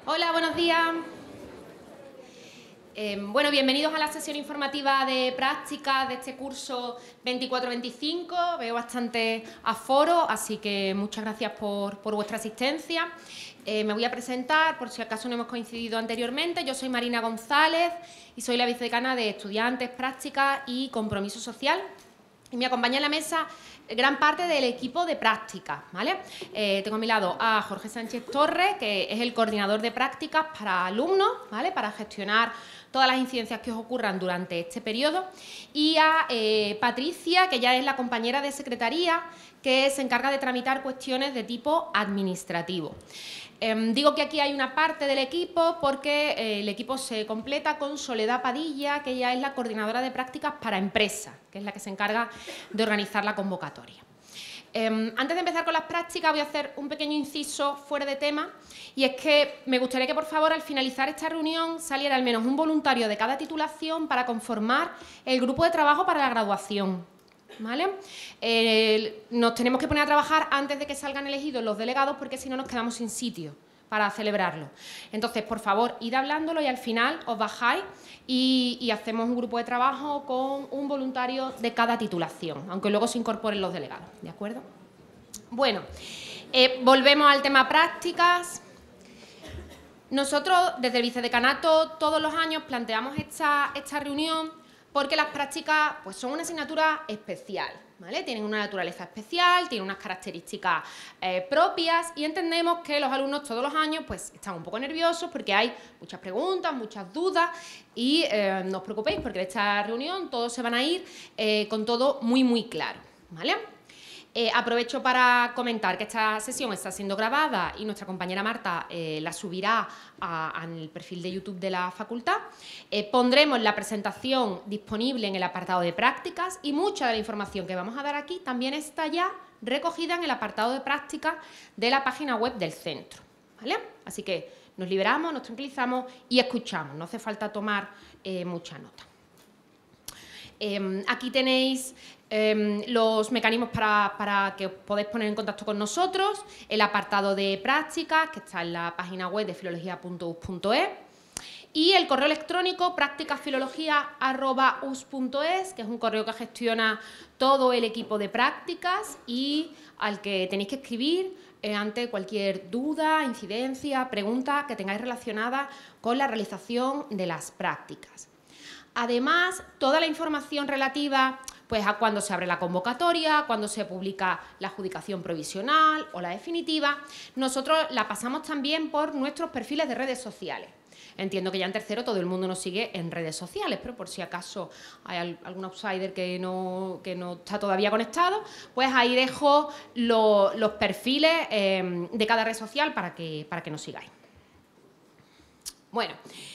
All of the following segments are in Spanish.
Hola, buenos días. Bueno, bienvenidos a la sesión informativa de prácticas de este curso 24-25. Veo bastante aforo, así que muchas gracias por vuestra asistencia. Me voy a presentar, por si acaso no hemos coincidido anteriormente. Yo soy Marina González y soy la vicedecana de Estudiantes, Prácticas y Compromiso Social. Y me acompaña en la mesa gran parte del equipo de prácticas, ¿vale? Tengo a mi lado a Jorge Sánchez Torres, que es el coordinador de prácticas para alumnos, ¿vale? Para gestionar todas las incidencias que os ocurran durante este periodo, y a Patricia, que ya es la compañera de secretaría, que se encarga de tramitar cuestiones de tipo administrativo. Digo que aquí hay una parte del equipo porque el equipo se completa con Soledad Padilla, que ella es la coordinadora de prácticas para empresas, que es la que se encarga de organizar la convocatoria. Antes de empezar con las prácticas voy a hacer un pequeño inciso fuera de tema, y es que me gustaría que por favor al finalizar esta reunión saliera al menos un voluntario de cada titulación para conformar el grupo de trabajo para la graduación, ¿vale? Nos tenemos que poner a trabajar antes de que salgan elegidos los delegados, porque si no nos quedamos sin sitio para celebrarlo. Entonces, por favor, id hablándolo y al final os bajáis y hacemos un grupo de trabajo con un voluntario de cada titulación, aunque luego se incorporen los delegados, ¿de acuerdo? Bueno, volvemos al tema prácticas. Nosotros, desde el vicedecanato, todos los años planteamos esta reunión porque las prácticas pues, son una asignatura especial, ¿vale? Tienen una naturaleza especial, tienen unas características propias, y entendemos que los alumnos todos los años pues, están un poco nerviosos porque hay muchas preguntas, muchas dudas, y no os preocupéis porque en esta reunión todos se van a ir con todo muy claro, ¿vale? Aprovecho para comentar que esta sesión está siendo grabada y nuestra compañera Marta la subirá al perfil de YouTube de la facultad. Pondremos la presentación disponible en el apartado de prácticas, y mucha de la información que vamos a dar aquí también está ya recogida en el apartado de prácticas de la página web del centro, ¿vale? Así que nos liberamos, nos tranquilizamos y escuchamos, no hace falta tomar mucha nota. Aquí tenéis los mecanismos para que os podáis poner en contacto con nosotros, el apartado de prácticas, que está en la página web de filología.us.es, y el correo electrónico practicasfilología@us.es, que es un correo que gestiona todo el equipo de prácticas y al que tenéis que escribir ante cualquier duda, incidencia, pregunta que tengáis relacionada con la realización de las prácticas. Además, toda la información relativa pues, a cuándo se abre la convocatoria, cuándo se publica la adjudicación provisional o la definitiva, nosotros la pasamos también por nuestros perfiles de redes sociales. Entiendo que ya en tercero todo el mundo nos sigue en redes sociales, pero por si acaso hay algún outsider que no está todavía conectado, pues ahí dejo los perfiles de cada red social para que nos sigáis. Bueno,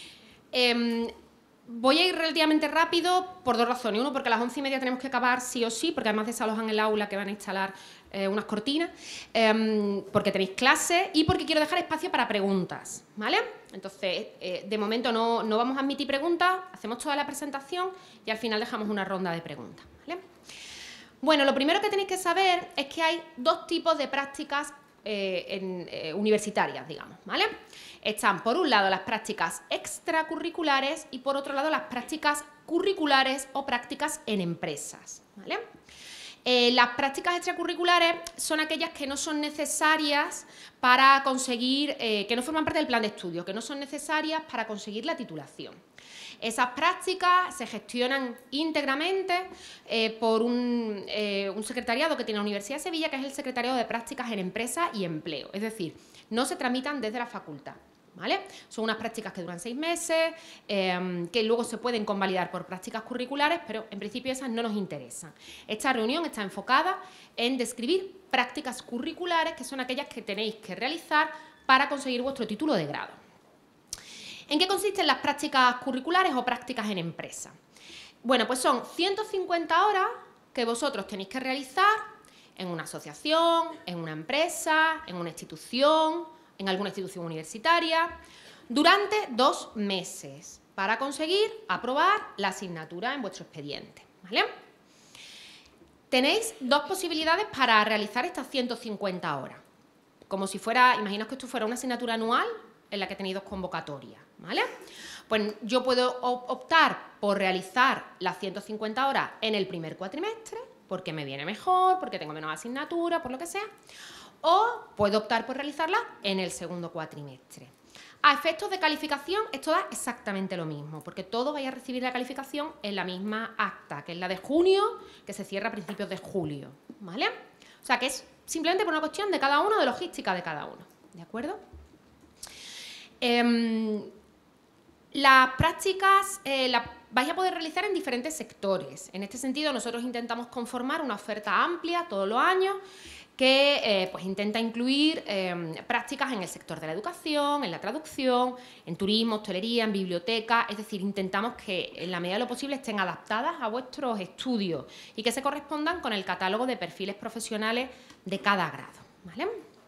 voy a ir relativamente rápido por dos razones. Uno, porque a las 11:30 tenemos que acabar sí o sí, porque además desalojan el aula que van a instalar unas cortinas, porque tenéis clase y porque quiero dejar espacio para preguntas, ¿vale? Entonces, de momento no vamos a admitir preguntas, hacemos toda la presentación y al final dejamos una ronda de preguntas, ¿vale? Bueno, lo primero que tenéis que saber es que hay dos tipos de prácticas universitarias, digamos, ¿vale? Están, por un lado, las prácticas extracurriculares y, por otro lado, las prácticas curriculares o prácticas en empresas, ¿vale? Las prácticas extracurriculares son aquellas que no son necesarias para conseguir, que no forman parte del plan de estudio, que no son necesarias para conseguir la titulación. Esas prácticas se gestionan íntegramente por un secretariado que tiene la Universidad de Sevilla, que es el Secretariado de Prácticas en Empresa y Empleo. Es decir, no se tramitan desde la facultad, ¿vale? Son unas prácticas que duran 6 meses, que luego se pueden convalidar por prácticas curriculares, pero en principio esas no nos interesan. Esta reunión está enfocada en describir prácticas curriculares, que son aquellas que tenéis que realizar para conseguir vuestro título de grado. ¿En qué consisten las prácticas curriculares o prácticas en empresa? Bueno, pues son 150 horas que vosotros tenéis que realizar en una asociación, en una empresa, en una institución, en alguna institución universitaria, durante 2 meses, para conseguir aprobar la asignatura en vuestro expediente, ¿vale? Tenéis dos posibilidades para realizar estas 150 horas. Como si fuera, imaginaos que esto fuera una asignatura anual, en la que tenéis 2 convocatorias, ¿vale? Pues yo puedo optar por realizar las 150 horas en el primer cuatrimestre, porque me viene mejor, porque tengo menos asignaturas, por lo que sea, o puedo optar por realizarlas en el segundo cuatrimestre. A efectos de calificación, esto da exactamente lo mismo, porque todos vais a recibir la calificación en la misma acta, que es la de junio, que se cierra a principios de julio, ¿vale? O sea, que es simplemente por una cuestión de cada uno, de logística de cada uno, ¿de acuerdo? Las prácticas las vais a poder realizar en diferentes sectores. En este sentido, nosotros intentamos conformar una oferta amplia todos los años, que pues intenta incluir prácticas en el sector de la educación, en la traducción, en turismo, hostelería, en biblioteca, es decir, intentamos que en la medida de lo posible estén adaptadas a vuestros estudios y que se correspondan con el catálogo de perfiles profesionales de cada grado, ¿vale?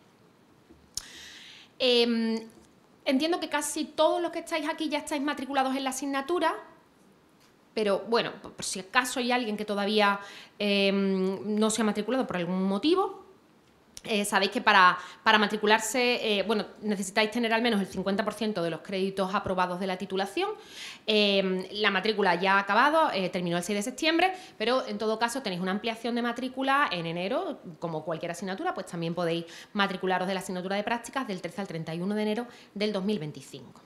Entiendo que casi todos los que estáis aquí ya estáis matriculados en la asignatura, pero bueno, por si acaso hay alguien que todavía no se ha matriculado por algún motivo, sabéis que para matricularse, bueno, necesitáis tener al menos el 50% de los créditos aprobados de la titulación. La matrícula ya ha acabado, terminó el 6 de septiembre, pero en todo caso tenéis una ampliación de matrícula en enero, como cualquier asignatura, pues también podéis matricularos de la asignatura de prácticas del 13 al 31 de enero del 2025.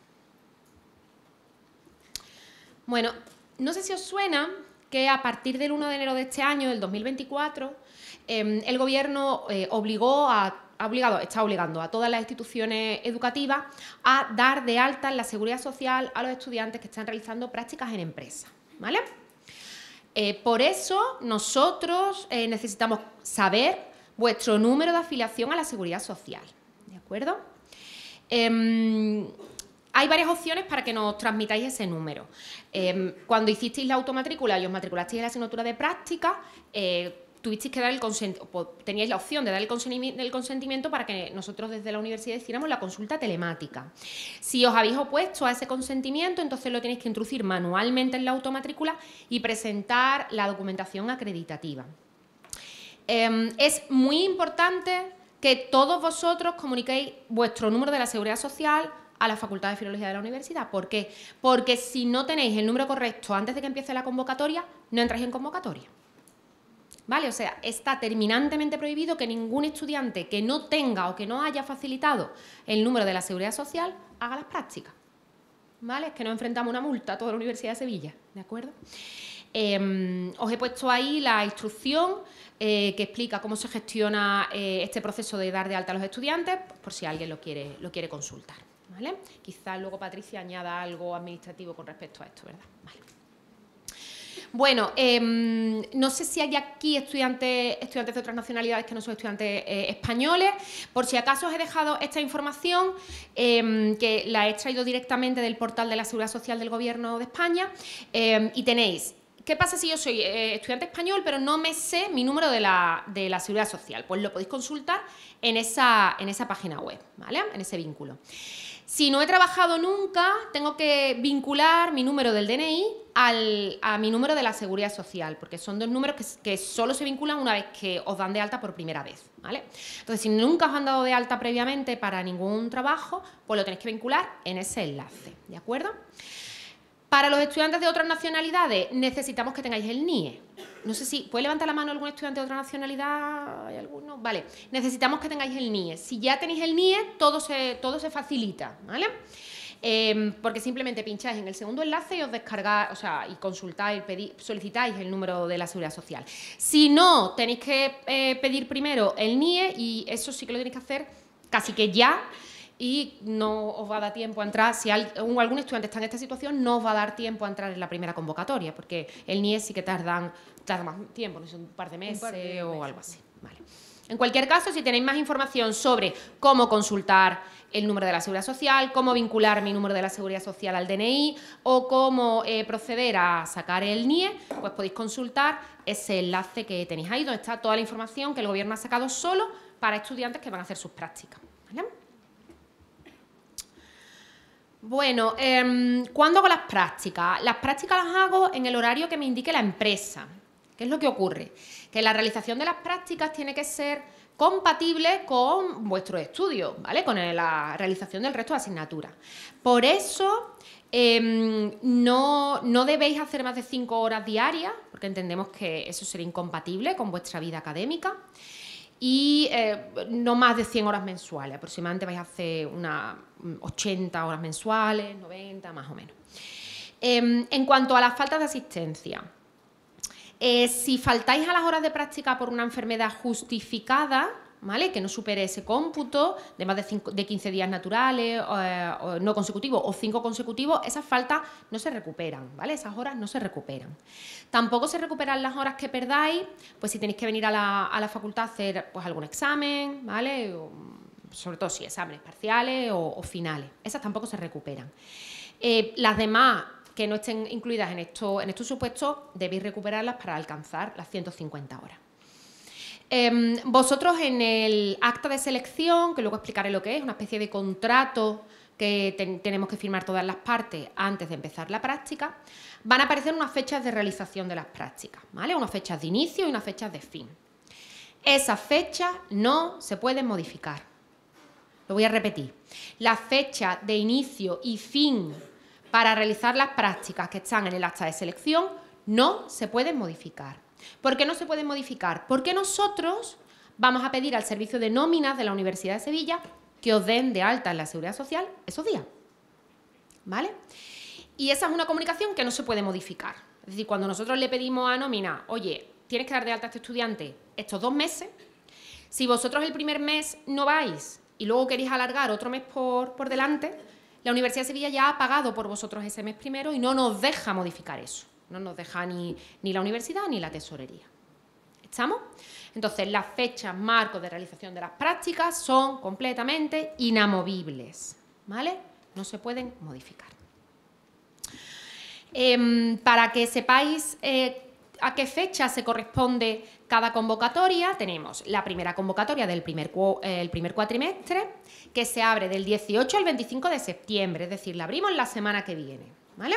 Bueno, no sé si os suena que a partir del 1 de enero de este año, del 2024, el Gobierno está obligando a todas las instituciones educativas a dar de alta en la Seguridad Social a los estudiantes que están realizando prácticas en empresas, ¿vale? Por eso nosotros necesitamos saber vuestro número de afiliación a la Seguridad Social, ¿de acuerdo? Hay varias opciones para que nos transmitáis ese número. Cuando hicisteis la automatrícula y os matriculasteis en la asignatura de práctica, tuvisteis que dar teníais la opción de dar el consentimiento para que nosotros desde la universidad hiciéramos la consulta telemática. Si os habéis opuesto a ese consentimiento, entonces lo tenéis que introducir manualmente en la automatrícula y presentar la documentación acreditativa. Es muy importante que todos vosotros comuniquéis vuestro número de la Seguridad Social a la Facultad de Filología de la Universidad. ¿Por qué? Porque si no tenéis el número correcto antes de que empiece la convocatoria, no entráis en convocatoria. ¿Vale? O sea, está terminantemente prohibido que ningún estudiante que no tenga o que no haya facilitado el número de la Seguridad Social haga las prácticas. ¿Vale? Es que nos enfrentamos a una multa a toda la Universidad de Sevilla, ¿de acuerdo? Os he puesto ahí la instrucción que explica cómo se gestiona este proceso de dar de alta a los estudiantes, por si alguien lo quiere consultar, ¿vale? Quizás luego Patricia añada algo administrativo con respecto a esto, ¿verdad? Vale. Bueno, no sé si hay aquí estudiantes de otras nacionalidades que no son estudiantes españoles. Por si acaso os he dejado esta información, que la he extraído directamente del portal de la Seguridad Social del Gobierno de España, y tenéis... ¿Qué pasa si yo soy estudiante español pero no me sé mi número de la Seguridad Social? Pues lo podéis consultar en esa página web, ¿vale? En ese vínculo. Si no he trabajado nunca, tengo que vincular mi número del DNI a mi número de la Seguridad Social, porque son dos números que solo se vinculan una vez que os dan de alta por primera vez, ¿vale? Entonces, si nunca os han dado de alta previamente para ningún trabajo, pues lo tenéis que vincular en ese enlace, ¿de acuerdo? Para los estudiantes de otras nacionalidades necesitamos que tengáis el NIE. No sé si... ¿Puede levantar la mano algún estudiante de otra nacionalidad? ¿Hay alguno? Vale. Necesitamos que tengáis el NIE. Si ya tenéis el NIE, todo se facilita, ¿vale? Porque simplemente pincháis en el segundo enlace y os descargáis, o sea, y consultáis, solicitáis el número de la Seguridad Social. Si no, tenéis que pedir primero el NIE y eso sí que lo tenéis que hacer casi que ya. Y no os va a dar tiempo a entrar, si algún estudiante está en esta situación, no os va a dar tiempo a entrar en la primera convocatoria, porque el NIE sí que tarda más tiempo, no sé, un par de meses o algo así. Vale. En cualquier caso, si tenéis más información sobre cómo consultar el número de la Seguridad Social, cómo vincular mi número de la Seguridad Social al DNI o cómo proceder a sacar el NIE, pues podéis consultar ese enlace que tenéis ahí, donde está toda la información que el Gobierno ha sacado solo para estudiantes que van a hacer sus prácticas, ¿vale? Bueno, ¿cuándo hago las prácticas? Las prácticas las hago en el horario que me indique la empresa. ¿Qué es lo que ocurre? Que la realización de las prácticas tiene que ser compatible con vuestros estudios, ¿vale? Con la realización del resto de asignaturas. Por eso no debéis hacer más de 5 horas diarias, porque entendemos que eso sería incompatible con vuestra vida académica, y no más de 100 horas mensuales. Aproximadamente vais a hacer unas 80 horas mensuales, 90 más o menos. En cuanto a las faltas de asistencia, si faltáis a las horas de práctica por una enfermedad justificada, ¿vale?, que no supere ese cómputo de más de 15 días naturales, o no consecutivos o 5 consecutivos, esas faltas no se recuperan, ¿vale? Esas horas no se recuperan. Tampoco se recuperan las horas que perdáis, pues si tenéis que venir a la facultad a hacer pues algún examen, ¿vale? Sobre todo si exámenes parciales o finales. Esas tampoco se recuperan. Las demás que no estén incluidas en estos supuestos, debéis recuperarlas para alcanzar las 150 horas. Vosotros en el acta de selección, que luego explicaré lo que es, una especie de contrato que tenemos que firmar todas las partes antes de empezar la práctica, van a aparecer unas fechas de realización de las prácticas, ¿vale? Unas fechas de inicio y unas fechas de fin. Esas fechas no se pueden modificar. Lo voy a repetir. Las fechas de inicio y fin para realizar las prácticas que están en el acta de selección no se pueden modificar. ¿Por qué no se pueden modificar? Porque nosotros vamos a pedir al servicio de nóminas de la Universidad de Sevilla que os den de alta en la Seguridad Social esos días, ¿vale? Y esa es una comunicación que no se puede modificar. Es decir, cuando nosotros le pedimos a nómina, oye, tienes que dar de alta a este estudiante estos 2 meses, si vosotros el primer mes no vais y luego queréis alargar otro mes por delante, la Universidad de Sevilla ya ha pagado por vosotros ese mes primero y no nos deja modificar eso. No nos deja ni la universidad ni la tesorería. ¿Estamos? Entonces, las fechas marcos de realización de las prácticas son completamente inamovibles, ¿vale? No se pueden modificar. Para que sepáis a qué fecha se corresponde cada convocatoria, tenemos la primera convocatoria del primer cuatrimestre, que se abre del 18 al 25 de septiembre, es decir, la abrimos la semana que viene, ¿vale?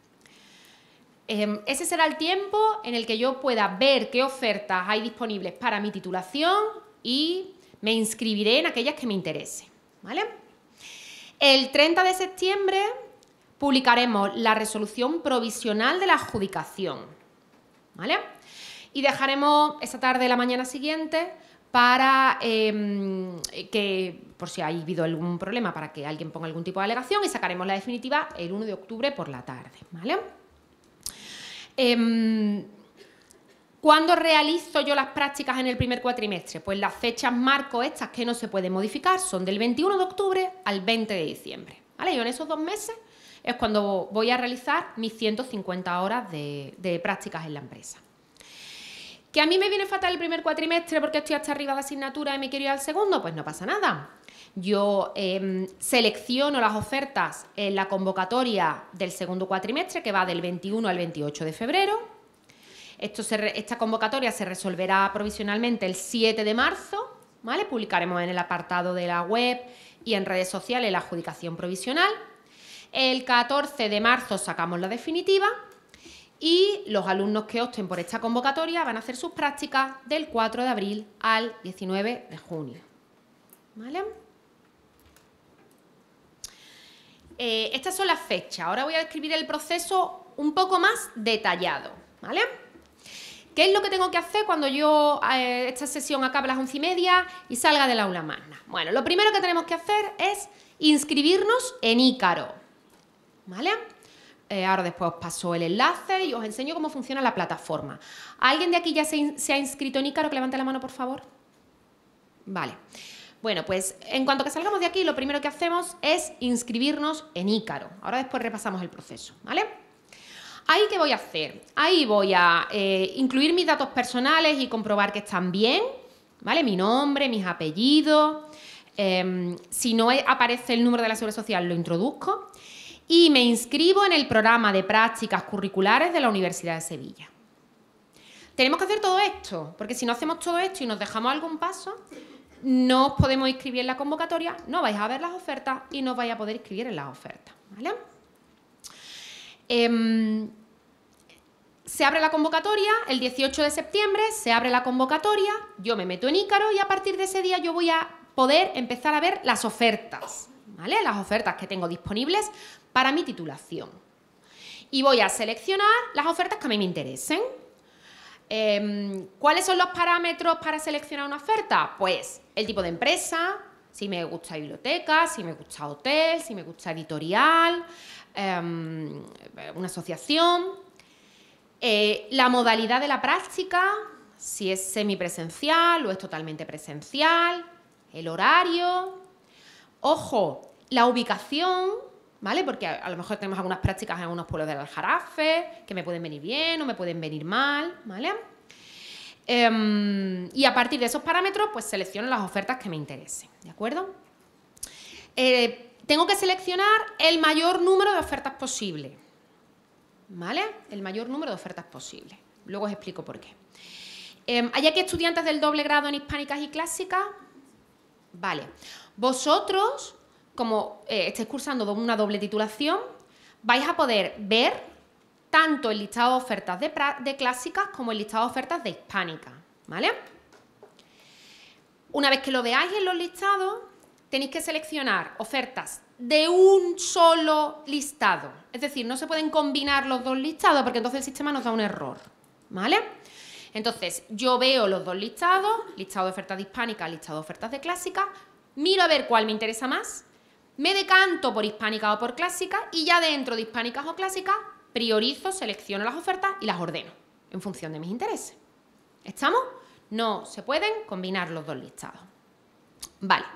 Ese será el tiempo en el que yo pueda ver qué ofertas hay disponibles para mi titulación y me inscribiré en aquellas que me interesen, ¿vale? El 30 de septiembre publicaremos la resolución provisional de la adjudicación, ¿vale? Y dejaremos esa tarde la mañana siguiente para que, por si ha habido algún problema, para que alguien ponga algún tipo de alegación, y sacaremos la definitiva el 1 de octubre por la tarde, ¿vale? ¿Cuándo realizo yo las prácticas en el primer cuatrimestre? Pues las fechas marco estas que no se pueden modificar son del 21 de octubre al 20 de diciembre, ¿vale? Yo en esos 2 meses es cuando voy a realizar mis 150 horas de prácticas en la empresa. ¿Que a mí me viene fatal el primer cuatrimestre porque estoy hasta arriba de asignatura y me quiero ir al segundo? Pues no pasa nada. Yo selecciono las ofertas en la convocatoria del segundo cuatrimestre, que va del 21 al 28 de febrero. Esta convocatoria se resolverá provisionalmente el 7 de marzo, ¿vale? Publicaremos en el apartado de la web y en redes sociales la adjudicación provisional. El 14 de marzo sacamos la definitiva y los alumnos que opten por esta convocatoria van a hacer sus prácticas del 4 de abril al 19 de junio, ¿vale? Estas son las fechas. Ahora voy a describir el proceso un poco más detallado, ¿vale? ¿Qué es lo que tengo que hacer cuando yo esta sesión acabe a las 11:30 y salga del aula magna? Bueno, lo primero que tenemos que hacer es inscribirnos en Ícaro, ¿vale? Ahora después os paso el enlace y os enseño cómo funciona la plataforma. ¿Alguien de aquí ya se ha inscrito en Ícaro? Que levante la mano, por favor. Vale. Bueno, pues en cuanto que salgamos de aquí, lo primero que hacemos es inscribirnos en Ícaro. Ahora después repasamos el proceso, ¿vale? ¿Ahí qué voy a hacer? Ahí voy a incluir mis datos personales y comprobar que están bien, ¿vale? Mi nombre, mis apellidos. Si no aparece el número de la Seguridad Social, lo introduzco. Y me inscribo en el programa de prácticas curriculares de la Universidad de Sevilla. Tenemos que hacer todo esto, porque si no hacemos todo esto y nos dejamos algún paso, no os podemos inscribir en la convocatoria, no vais a ver las ofertas y no vais a poder inscribir en las ofertas, ¿vale? se abre la convocatoria, el 18 de septiembre se abre la convocatoria, yo me meto en Ícaro y a partir de ese día yo voy a poder empezar a ver las ofertas, ¿vale? Las ofertas que tengo disponibles para mi titulación. Y voy a seleccionar las ofertas que a mí me interesen. ¿Cuáles son los parámetros para seleccionar una oferta? Pues el tipo de empresa, si me gusta biblioteca, si me gusta hotel, si me gusta editorial, una asociación, la modalidad de la práctica, si es semipresencial o es totalmente presencial, el horario, ojo, la ubicación, ¿vale? Porque a lo mejor tenemos algunas prácticas en algunos pueblos del Aljarafe que me pueden venir bien o me pueden venir mal, ¿vale? Y a partir de esos parámetros, pues selecciono las ofertas que me interesen, ¿de acuerdo? Tengo que seleccionar el mayor número de ofertas posible, ¿vale? El mayor número de ofertas posible. Luego os explico por qué. ¿Hay aquí estudiantes del doble grado en hispánicas y clásicas? Vale. Vosotros, como estáis cursando una doble titulación, vais a poder ver tanto el listado de ofertas de clásicas como el listado de ofertas de hispánicas, ¿vale? Una vez que lo veáis en los listados, tenéis que seleccionar ofertas de un solo listado. Es decir, no se pueden combinar los dos listados porque entonces el sistema nos da un error, ¿vale? Entonces, yo veo los dos listados, listado de ofertas de hispánicas, listado de ofertas de clásicas, miro a ver cuál me interesa más, me decanto por hispánica o por clásica y ya dentro de hispánicas o clásicas priorizo, selecciono las ofertas y las ordeno en función de mis intereses. ¿Estamos? No se pueden combinar los dos listados. Vale.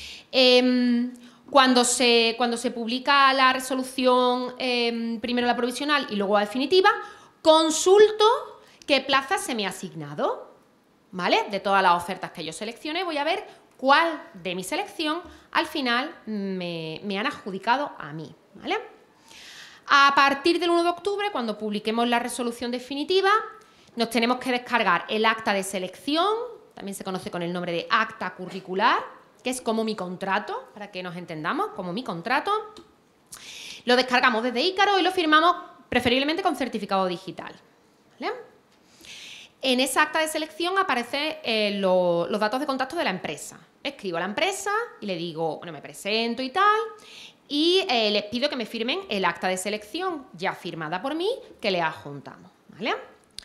Cuando se publica la resolución, primero la provisional y luego la definitiva, consulto qué plaza se me ha asignado, ¿vale? De todas las ofertas que yo seleccioné, voy a ver cuál de mi selección al final me han adjudicado a mí, ¿vale? A partir del 1 de octubre, cuando publiquemos la resolución definitiva, nos tenemos que descargar el acta de selección, también se conoce con el nombre de acta curricular, que es como mi contrato, para que nos entendamos, como mi contrato. Lo descargamos desde Ícaro y lo firmamos preferiblemente con certificado digital, ¿vale? En esa acta de selección aparecen los datos de contacto de la empresa. Escribo a la empresa y le digo, bueno, me presento y tal, y les pido que me firmen el acta de selección ya firmada por mí, que le adjuntamos, ¿vale?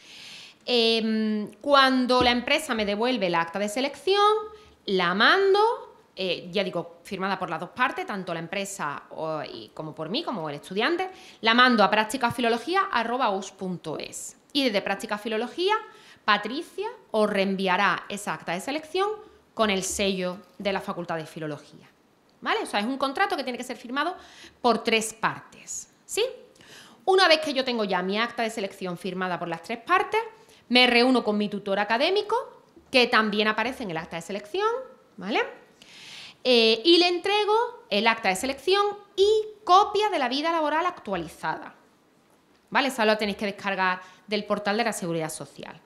Cuando la empresa me devuelve el acta de selección, la mando, ya digo, firmada por las dos partes, tanto la empresa como por mí, como el estudiante, la mando a practicafilología@us.es. Y desde Práctica Filología, Patricia os reenviará esa acta de selección con el sello de la Facultad de Filología, ¿vale? O sea, es un contrato que tiene que ser firmado por 3 partes, ¿sí? Una vez que yo tengo ya mi acta de selección firmada por las 3 partes, me reúno con mi tutor académico, que también aparece en el acta de selección, ¿vale? Y le entrego el acta de selección y copia de la vida laboral actualizada, ¿vale? Esa lo tenéis que descargar del portal de la Seguridad Social.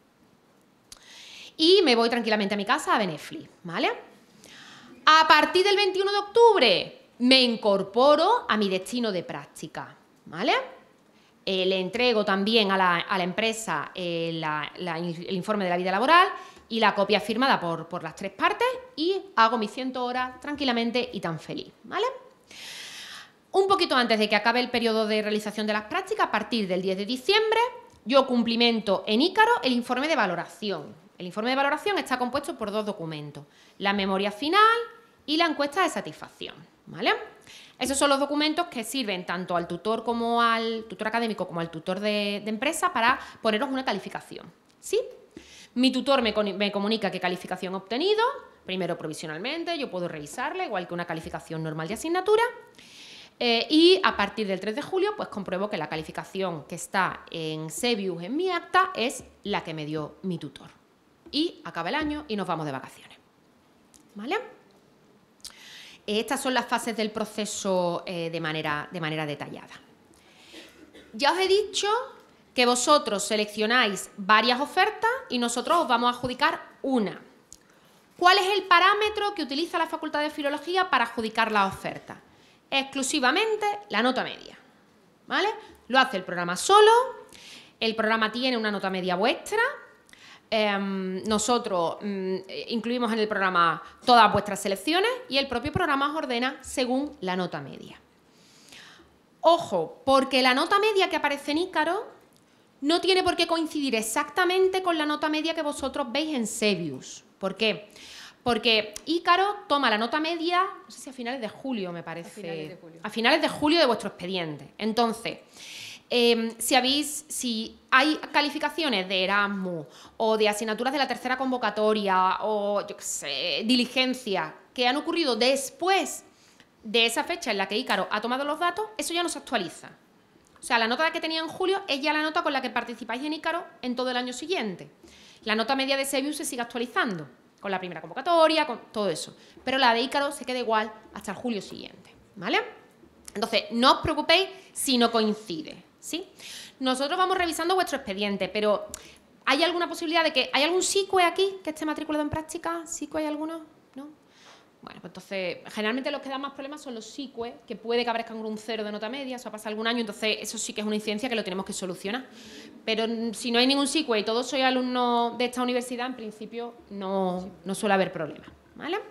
Y me voy tranquilamente a mi casa a Benefli, ¿vale? A partir del 21 de octubre me incorporo a mi destino de práctica, ¿vale? Le entrego también a la empresa el informe de la vida laboral y la copia firmada por las 3 partes y hago mis 100 horas tranquilamente y tan feliz, ¿vale? Un poquito antes de que acabe el periodo de realización de las prácticas, a partir del 10 de diciembre, yo cumplimento en Ícaro el informe de valoración. El informe de valoración está compuesto por 2 documentos, la memoria final y la encuesta de satisfacción, ¿vale? Esos son los documentos que sirven tanto al tutor como al tutor académico como al tutor de empresa para poneros una calificación, ¿sí? Mi tutor me comunica qué calificación he obtenido, primero provisionalmente, yo puedo revisarla, igual que una calificación normal de asignatura, y a partir del 3 de julio pues compruebo que la calificación que está en Sevius en mi acta es la que me dio mi tutor. Y acaba el año y nos vamos de vacaciones, ¿vale? Estas son las fases del proceso de manera detallada. Ya os he dicho que vosotros seleccionáis varias ofertas y nosotros os vamos a adjudicar una. ¿Cuál es el parámetro que utiliza la Facultad de Filología para adjudicar las ofertas? Exclusivamente la nota media, ¿vale? Lo hace el programa solo, El programa tiene una nota media vuestra. Nosotros incluimos en el programa todas vuestras selecciones y el propio programa os ordena según la nota media. Ojo, porque la nota media que aparece en Ícaro no tiene por qué coincidir exactamente con la nota media que vosotros veis en Sebius. ¿Por qué? Porque Ícaro toma la nota media, no sé si a finales de julio, me parece. A finales de julio de vuestro expediente. Entonces, si hay calificaciones de Erasmus o de asignaturas de la tercera convocatoria o, yo qué sé, diligencias que han ocurrido después de esa fecha en la que Ícaro ha tomado los datos, eso ya no se actualiza. O sea, la nota que tenía en julio es ya la nota con la que participáis en Ícaro en todo el año siguiente. La nota media de Sebius se sigue actualizando con la primera convocatoria, con todo eso. Pero la de Ícaro se queda igual hasta el julio siguiente, ¿vale? Entonces, no os preocupéis si no coincide, ¿sí? Nosotros vamos revisando vuestro expediente, pero ¿hay alguna posibilidad de que... ¿Hay algún SICUE aquí que esté matriculado en práctica? ¿SICUE hay alguno? ¿No? Bueno, pues entonces, generalmente los que dan más problemas son los SICUE, que puede que aparezcan con un 0 de nota media, eso ha pasado algún año, entonces eso sí que es una incidencia que lo tenemos que solucionar. Pero si no hay ningún SICUE y todos sois alumnos de esta universidad, en principio no suele haber problemas, ¿vale?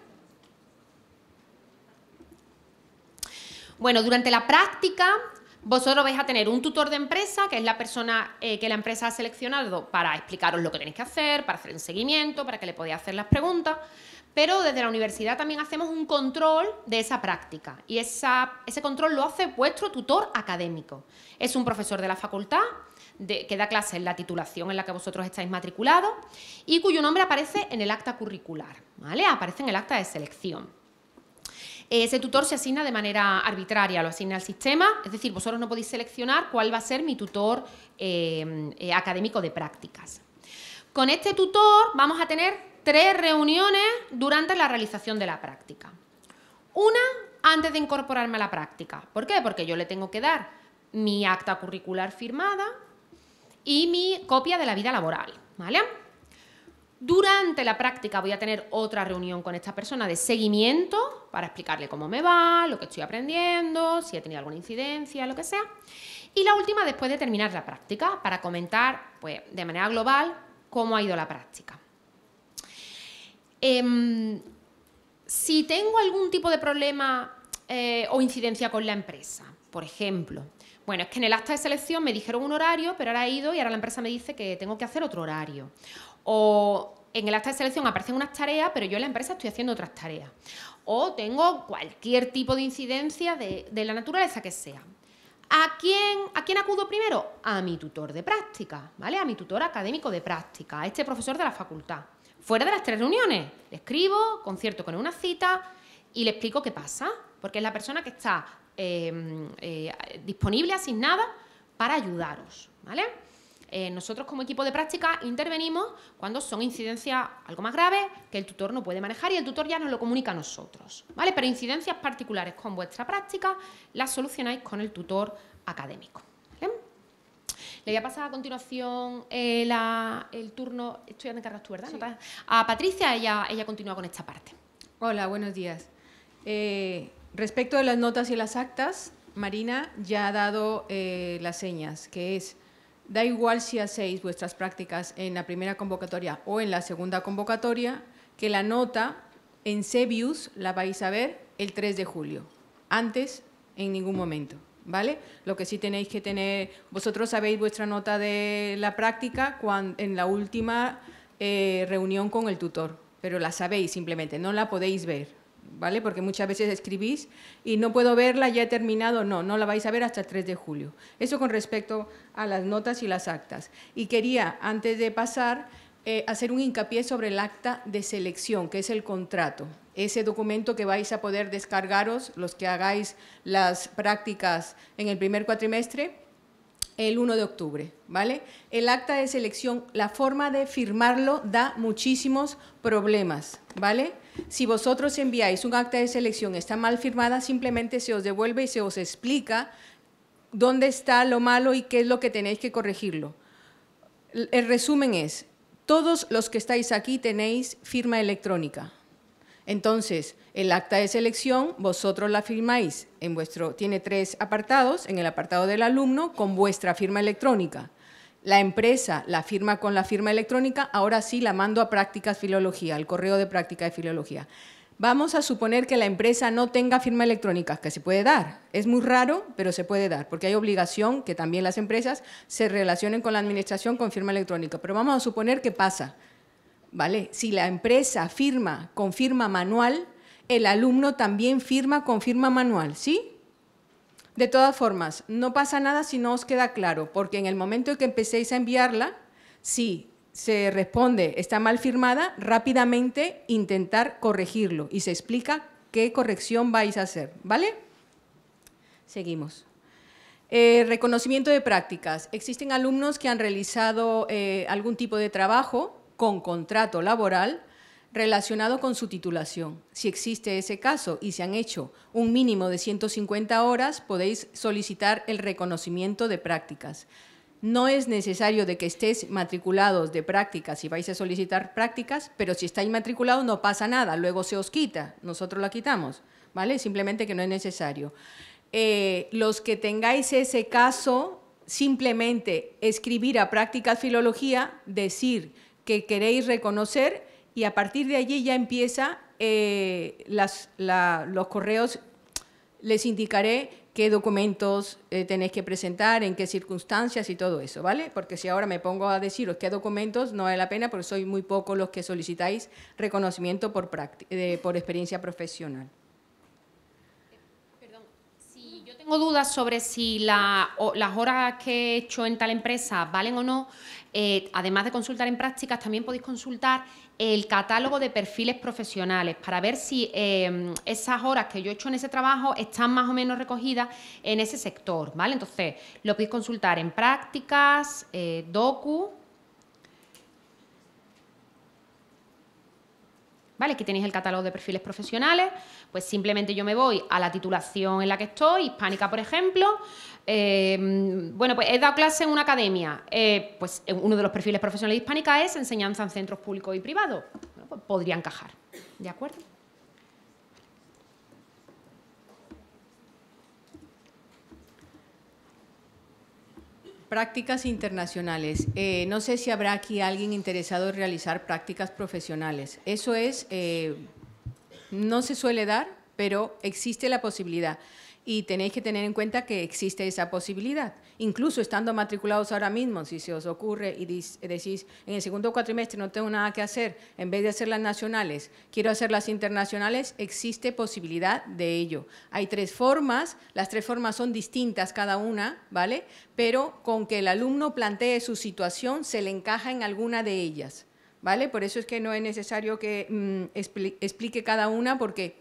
Bueno, durante la práctica vosotros vais a tener un tutor de empresa, que es la persona que la empresa ha seleccionado para explicaros lo que tenéis que hacer, para hacer un seguimiento, para que le podáis hacer las preguntas. Pero desde la universidad también hacemos un control de esa práctica y ese control lo hace vuestro tutor académico. Es un profesor de la facultad que da clases en la titulación en la que vosotros estáis matriculados y cuyo nombre aparece en el acta curricular, ¿vale? Aparece en el acta de selección. Ese tutor se asigna de manera arbitraria, lo asigna el sistema, es decir, vosotros no podéis seleccionar cuál va a ser mi tutor académico de prácticas. Con este tutor vamos a tener 3 reuniones durante la realización de la práctica. Una antes de incorporarme a la práctica. ¿Por qué? Porque yo le tengo que dar mi acta curricular firmada y mi copia de la vida laboral, ¿vale? Durante la práctica voy a tener otra reunión con esta persona de seguimiento para explicarle cómo me va, lo que estoy aprendiendo, si he tenido alguna incidencia, lo que sea. Y la última después de terminar la práctica para comentar, pues, de manera global cómo ha ido la práctica. Si tengo algún tipo de problema o incidencia con la empresa, por ejemplo, bueno, es que en el acta de selección me dijeron un horario, pero ahora he ido y ahora la empresa me dice que tengo que hacer otro horario. O en el acta de selección aparecen unas tareas, pero yo en la empresa estoy haciendo otras tareas. O tengo cualquier tipo de incidencia de la naturaleza que sea. ¿A quién acudo primero? A mi tutor de práctica, ¿vale? A mi tutor académico de práctica, a este profesor de la facultad. Fuera de las 3 reuniones, le escribo, concierto con una cita y le explico qué pasa, porque es la persona que está disponible, asignada para ayudaros, ¿vale? Nosotros como equipo de práctica intervenimos cuando son incidencias algo más graves que el tutor no puede manejar y el tutor ya nos lo comunica a nosotros, ¿vale? Pero incidencias particulares con vuestra práctica las solucionáis con el tutor académico, ¿vale? Le voy a pasar a continuación el turno, estoy de encargas tú, ¿verdad? Sí. A Patricia, ella continúa con esta parte. Hola, buenos días. Respecto de las notas y las actas, Marina ya ha dado las señas, que es, da igual si hacéis vuestras prácticas en la primera convocatoria o en la segunda convocatoria, que la nota en Sebius la vais a ver el 3 de julio, antes en ningún momento. ¿Vale? Lo que sí tenéis que tener, vosotros sabéis vuestra nota de la práctica en la última reunión con el tutor, pero la sabéis simplemente, no la podéis ver, ¿vale? Porque muchas veces escribís y no puedo verla, ya he terminado, no la vais a ver hasta el 3 de julio. Eso con respecto a las notas y las actas. Y quería, antes de pasar, hacer un hincapié sobre el acta de selección, que es el contrato. Ese documento que vais a poder descargaros, los que hagáis las prácticas en el primer cuatrimestre, el 1 de octubre, ¿vale? El acta de selección, la forma de firmarlo da muchísimos problemas, ¿vale? Si vosotros enviáis un acta de selección, está mal firmada, simplemente se os devuelve y se os explica dónde está lo malo y qué es lo que tenéis que corregirlo. El resumen es, todos los que estáis aquí tenéis firma electrónica. Entonces, el acta de selección, vosotros la firmáis tiene 3 apartados, en el apartado del alumno, con vuestra firma electrónica. la empresa la firma con la firma electrónica, ahora sí la mando a Prácticas Filología, al correo de Práctica de Filología. Vamos a suponer que la empresa no tenga firma electrónica, que se puede dar. Es muy raro, pero se puede dar, porque hay obligación que también las empresas se relacionen con la administración con firma electrónica. Pero vamos a suponer que pasa, ¿vale? Si la empresa firma con firma manual, el alumno también firma con firma manual, ¿sí? De todas formas, no pasa nada si no os queda claro, porque en el momento en que empecéis a enviarla, sí, se responde, está mal firmada, rápidamente intentar corregirlo y se explica qué corrección vais a hacer, ¿vale? Seguimos. Reconocimiento de prácticas. Existen alumnos que han realizado algún tipo de trabajo con contrato laboral relacionado con su titulación. Si existe ese caso y se han hecho un mínimo de 150 horas, podéis solicitar el reconocimiento de prácticas. No es necesario de que estéis matriculados de prácticas si vais a solicitar prácticas, pero si estáis matriculados no pasa nada, luego se os quita, nosotros la quitamos, ¿vale? Simplemente que no es necesario. Los que tengáis ese caso, simplemente escribir a Prácticas Filología, decir que queréis reconocer y a partir de allí ya empieza los correos, les indicaré qué documentos tenéis que presentar, en qué circunstancias y todo eso, ¿vale? Porque si ahora me pongo a deciros qué documentos, no vale la pena porque sois muy pocos los que solicitáis reconocimiento por experiencia profesional. Perdón, si yo tengo dudas sobre si las horas que he hecho en tal empresa valen o no, además de consultar en prácticas, también podéis consultar el catálogo de perfiles profesionales para ver si esas horas que yo he hecho en ese trabajo están más o menos recogidas en ese sector, ¿vale? Entonces, lo podéis consultar en prácticas, docu, ¿vale? Aquí tenéis el catálogo de perfiles profesionales, pues simplemente yo me voy a la titulación en la que estoy, hispánica, por ejemplo. Bueno, pues he dado clase en una academia, pues uno de los perfiles profesionales de hispánica es enseñanza en centros públicos y privados. Bueno, pues podría encajar, ¿de acuerdo? Prácticas internacionales. No sé si habrá aquí alguien interesado en realizar prácticas profesionales. Eso es, no se suele dar, pero existe la posibilidad. Y tenéis que tener en cuenta que existe esa posibilidad. Incluso estando matriculados ahora mismo, si se os ocurre y decís, en el segundo cuatrimestre no tengo nada que hacer, en vez de hacer las nacionales, quiero hacer las internacionales, existe posibilidad de ello. Hay 3 formas, las 3 formas son distintas cada una, ¿vale? Pero con que el alumno plantee su situación, se le encaja en alguna de ellas, ¿vale? Por eso es que no es necesario que explique cada una, porque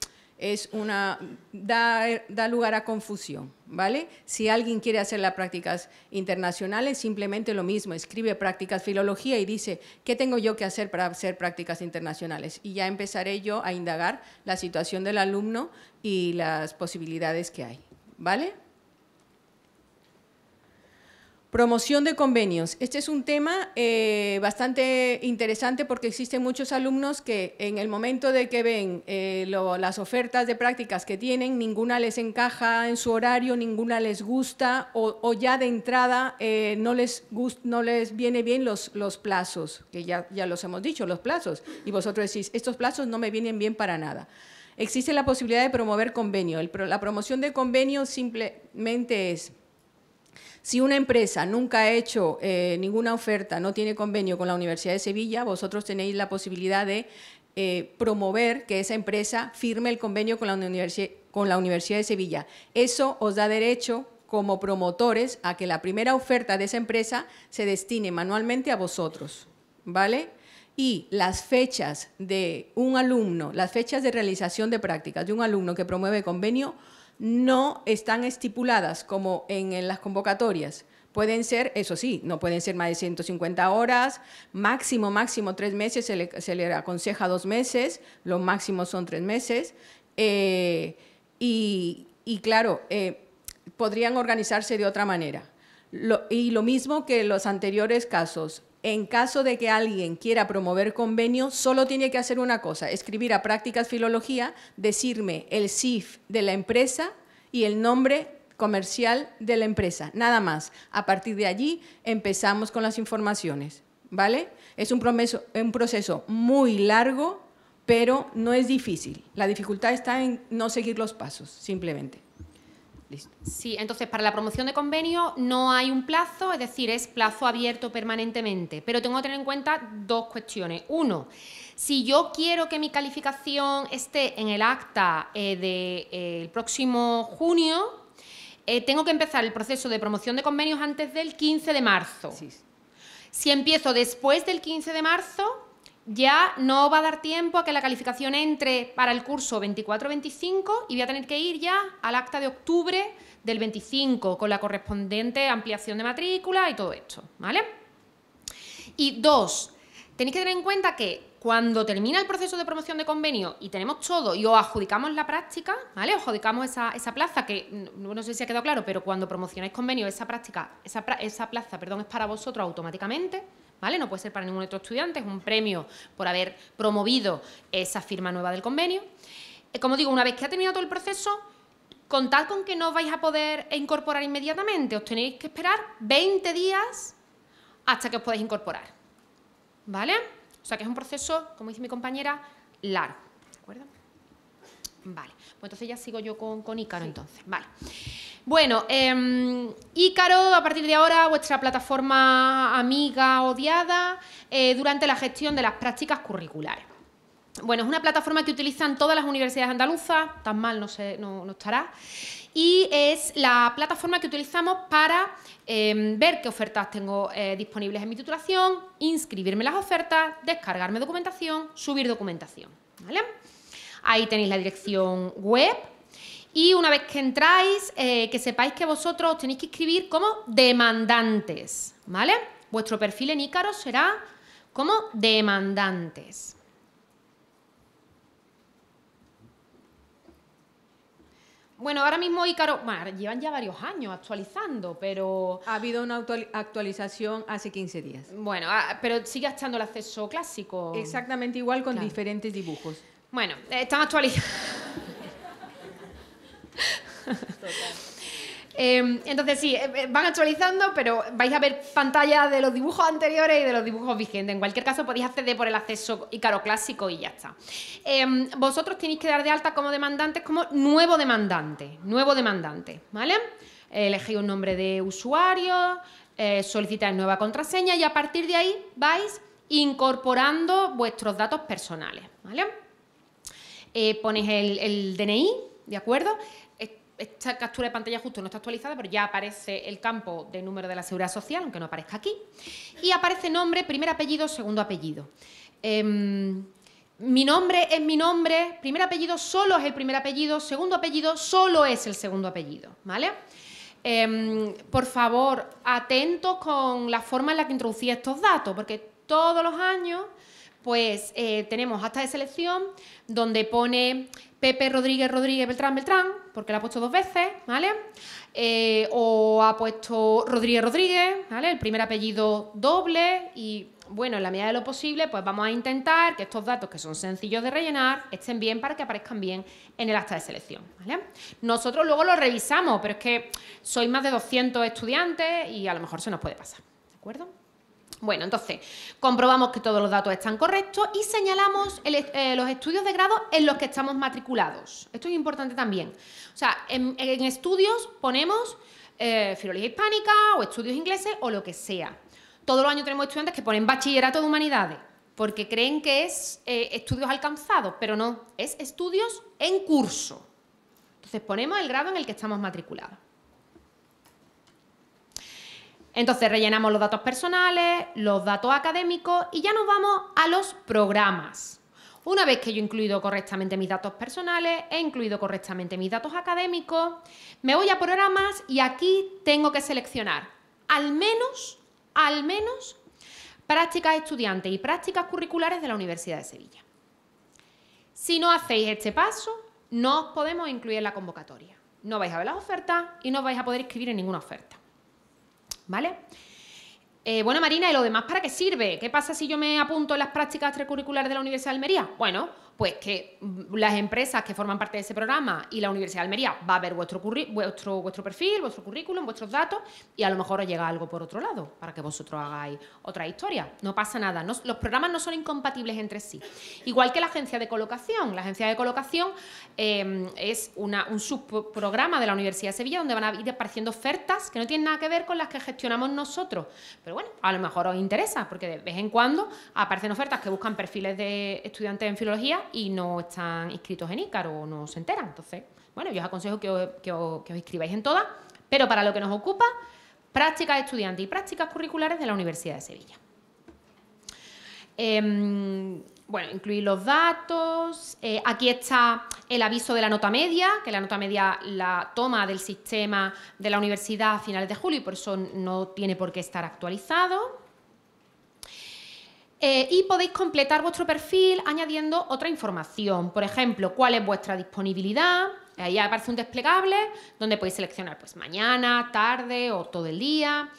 da lugar a confusión, ¿vale? Si alguien quiere hacer las prácticas internacionales, simplemente lo mismo, escribe prácticas filología y dice, ¿qué tengo yo que hacer para hacer prácticas internacionales? Y ya empezaré yo a indagar la situación del alumno y las posibilidades que hay, ¿vale? Promoción de convenios. Este es un tema bastante interesante porque existen muchos alumnos que en el momento de que ven las ofertas de prácticas que tienen, ninguna les encaja en su horario, ninguna les gusta o ya de entrada no les viene bien los plazos, que ya los hemos dicho, los plazos. Y vosotros decís, estos plazos no me vienen bien para nada. Existe la posibilidad de promover convenio. La promoción de convenio simplemente es, si una empresa nunca ha hecho ninguna oferta, no tiene convenio con la Universidad de Sevilla, vosotros tenéis la posibilidad de promover que esa empresa firme el convenio con la Universidad de Sevilla. Eso os da derecho, como promotores, a que la primera oferta de esa empresa se destine manualmente a vosotros, ¿vale? Y las fechas de un alumno, las fechas de realización de prácticas de un alumno que promueve convenio, no están estipuladas como en las convocatorias. Pueden ser, eso sí, no pueden ser más de 150 horas, máximo 3 meses, se le aconseja 2 meses, lo máximo son 3 meses. Y claro, podrían organizarse de otra manera. Y lo mismo que los anteriores casos. En caso de que alguien quiera promover convenio, solo tiene que hacer una cosa, escribir a Prácticas Filología, decirme el CIF de la empresa y el nombre comercial de la empresa, nada más. A partir de allí empezamos con las informaciones, ¿vale? Es un proceso muy largo, pero no es difícil. La dificultad está en no seguir los pasos, simplemente. Listo. Sí, entonces para la promoción de convenio no hay un plazo, es decir, es plazo abierto permanentemente, pero tengo que tener en cuenta dos cuestiones. Uno, si yo quiero que mi calificación esté en el acta del próximo junio, tengo que empezar el proceso de promoción de convenios antes del 15 de marzo. Sí. Si empiezo después del 15 de marzo, ya no va a dar tiempo a que la calificación entre para el curso 24-25 y voy a tener que ir ya al acta de octubre del 25 con la correspondiente ampliación de matrícula y todo esto, ¿vale? Y dos, tenéis que tener en cuenta que cuando termina el proceso de promoción de convenio y tenemos todo y os adjudicamos la práctica, ¿vale? Os adjudicamos esa plaza, que no sé si ha quedado claro, pero cuando promocionáis convenio, esa plaza, es para vosotros automáticamente, ¿vale? No puede ser para ningún otro estudiante, es un premio por haber promovido esa firma nueva del convenio. Como digo, una vez que ha terminado todo el proceso, contad con que no os vais a poder incorporar inmediatamente, os tenéis que esperar 20 días hasta que os podáis incorporar, ¿vale? O sea que es un proceso, como dice mi compañera, largo, ¿de acuerdo? Vale, pues entonces ya sigo yo con Ícaro, sí. Entonces, vale. Bueno, Ícaro, a partir de ahora, vuestra plataforma amiga, odiada, durante la gestión de las prácticas curriculares. Bueno, es una plataforma que utilizan todas las universidades andaluzas, tan mal no estará, y es la plataforma que utilizamos para ver qué ofertas tengo disponibles en mi titulación, inscribirme en las ofertas, descargarme documentación, subir documentación, ¿vale? Ahí tenéis la dirección web y una vez que entráis, que sepáis que vosotros os tenéis que inscribir como demandantes, ¿vale? Vuestro perfil en Ícaro será como demandantes. Bueno, ahora mismo Ícaro, bueno, llevan ya varios años actualizando, pero... Ha habido una actualización hace 15 días. Bueno, pero sigue estando el acceso clásico. Exactamente igual, con diferentes dibujos. Bueno, están actualizando. Entonces sí, van actualizando, pero vais a ver pantallas de los dibujos anteriores y de los dibujos vigentes. En cualquier caso podéis acceder por el acceso Ícaro clásico y ya está. Vosotros tenéis que dar de alta como demandantes como nuevo demandante, ¿vale? Elegís un nombre de usuario, solicitáis nueva contraseña y a partir de ahí vais incorporando vuestros datos personales, ¿vale? Ponéis el DNI, ¿de acuerdo? Esta captura de pantalla justo no está actualizada, pero ya aparece el campo de número de la Seguridad Social, aunque no aparezca aquí. Y aparece nombre, primer apellido, segundo apellido. Mi nombre es mi nombre, primer apellido solo es el primer apellido, segundo apellido solo es el segundo apellido, ¿vale? Por favor, atentos con la forma en la que introducís estos datos, porque todos los años pues tenemos acta de selección donde pone Pepe Rodríguez Beltrán, porque lo ha puesto 2 veces, ¿vale? O ha puesto Rodríguez, ¿vale? El primer apellido doble y, bueno, en la medida de lo posible, pues vamos a intentar que estos datos, que son sencillos de rellenar, estén bien para que aparezcan bien en el acta de selección, ¿vale? Nosotros luego lo revisamos, pero es que sois más de 200 estudiantes y a lo mejor se nos puede pasar, ¿de acuerdo? Bueno, entonces, comprobamos que todos los datos están correctos y señalamos los estudios de grado en los que estamos matriculados. Esto es importante también. O sea, en estudios ponemos filología hispánica o estudios ingleses o lo que sea. Todos los años tenemos estudiantes que ponen bachillerato de humanidades porque creen que es estudios alcanzados, pero no, es estudios en curso. Entonces, ponemos el grado en el que estamos matriculados. Entonces rellenamos los datos personales, los datos académicos y ya nos vamos a los programas. Una vez que yo he incluido correctamente mis datos personales, he incluido correctamente mis datos académicos, me voy a programas y aquí tengo que seleccionar al menos prácticas estudiantes y prácticas curriculares de la Universidad de Sevilla. Si no hacéis este paso, no os podemos incluir en la convocatoria. No vais a ver las ofertas y no vais a poder inscribir en ninguna oferta. ¿Vale? Bueno, Marina, ¿y lo demás para qué sirve? ¿Qué pasa si yo me apunto en las prácticas extracurriculares de la Universidad de Almería? Bueno, pues que las empresas que forman parte de ese programa y la Universidad de Almería va a ver vuestro perfil, vuestro currículum, vuestros datos, y a lo mejor os llega algo por otro lado para que vosotros hagáis otra historia. No pasa nada, los programas no son incompatibles entre sí. Igual que la agencia de colocación. La agencia de colocación es un subprograma de la Universidad de Sevilla donde van a ir apareciendo ofertas que no tienen nada que ver con las que gestionamos nosotros. Pero bueno, a lo mejor os interesa, porque de vez en cuando aparecen ofertas que buscan perfiles de estudiantes en filología y no están inscritos en Ícaro o no se enteran. Entonces, bueno, yo os aconsejo que os inscribáis en todas, pero para lo que nos ocupa, prácticas estudiantes y prácticas curriculares de la Universidad de Sevilla. Bueno, incluir los datos. Aquí está el aviso de la nota media, que la nota media la toma del sistema de la universidad a finales de julio y por eso no tiene por qué estar actualizado. Y podéis completar vuestro perfil añadiendo otra información. Por ejemplo, cuál es vuestra disponibilidad. Ahí aparece un desplegable donde podéis seleccionar pues mañana, tarde o todo el día.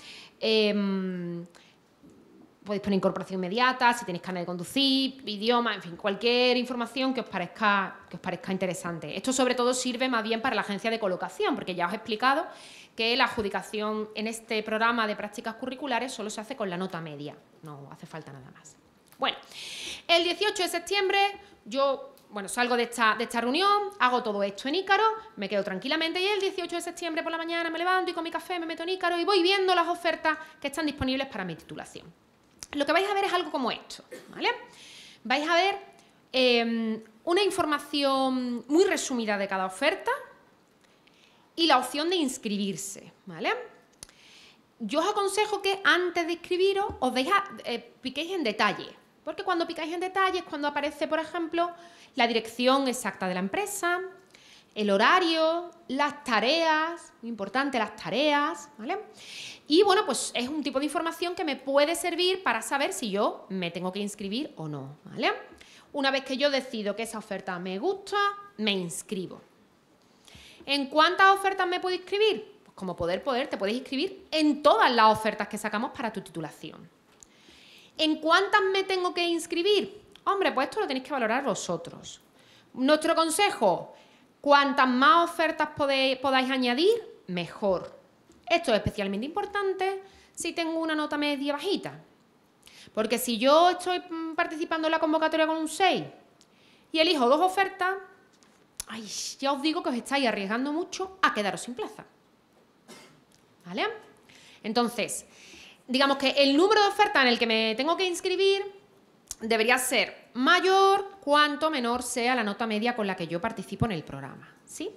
Podéis poner incorporación inmediata, si tenéis carnet de conducir, idioma, en fin, cualquier información que os parezca interesante. Esto sobre todo sirve más bien para la agencia de colocación, porque ya os he explicado que la adjudicación en este programa de prácticas curriculares solo se hace con la nota media, no hace falta nada más. Bueno, el 18 de septiembre yo salgo de esta reunión, hago todo esto en Ícaro, me quedo tranquilamente y el 18 de septiembre por la mañana me levanto y con mi café me meto en Ícaro y voy viendo las ofertas que están disponibles para mi titulación. Lo que vais a ver es algo como esto, ¿vale? Vais a ver una información muy resumida de cada oferta y la opción de inscribirse, ¿vale? Yo os aconsejo que antes de inscribiros os piquéis en detalle, porque cuando picáis en detalle es cuando aparece, por ejemplo, la dirección exacta de la empresa, el horario, las tareas, muy importante las tareas, ¿vale? Y bueno, pues es un tipo de información que me puede servir para saber si yo me tengo que inscribir o no, ¿vale? Una vez que yo decido que esa oferta me gusta, me inscribo. ¿En cuántas ofertas me puedo inscribir? Pues como te puedes inscribir en todas las ofertas que sacamos para tu titulación. ¿En cuántas me tengo que inscribir? Hombre, pues esto lo tenéis que valorar vosotros. Nuestro consejo, cuantas más ofertas podáis añadir, mejor. Esto es especialmente importante si tengo una nota media bajita. Porque si yo estoy participando en la convocatoria con un 6 y elijo 2 ofertas, ya os digo que os estáis arriesgando mucho a quedaros sin plaza. ¿Vale? Entonces, digamos que el número de ofertas en el que me tengo que inscribir debería ser mayor cuanto menor sea la nota media con la que yo participo en el programa. ¿Sí?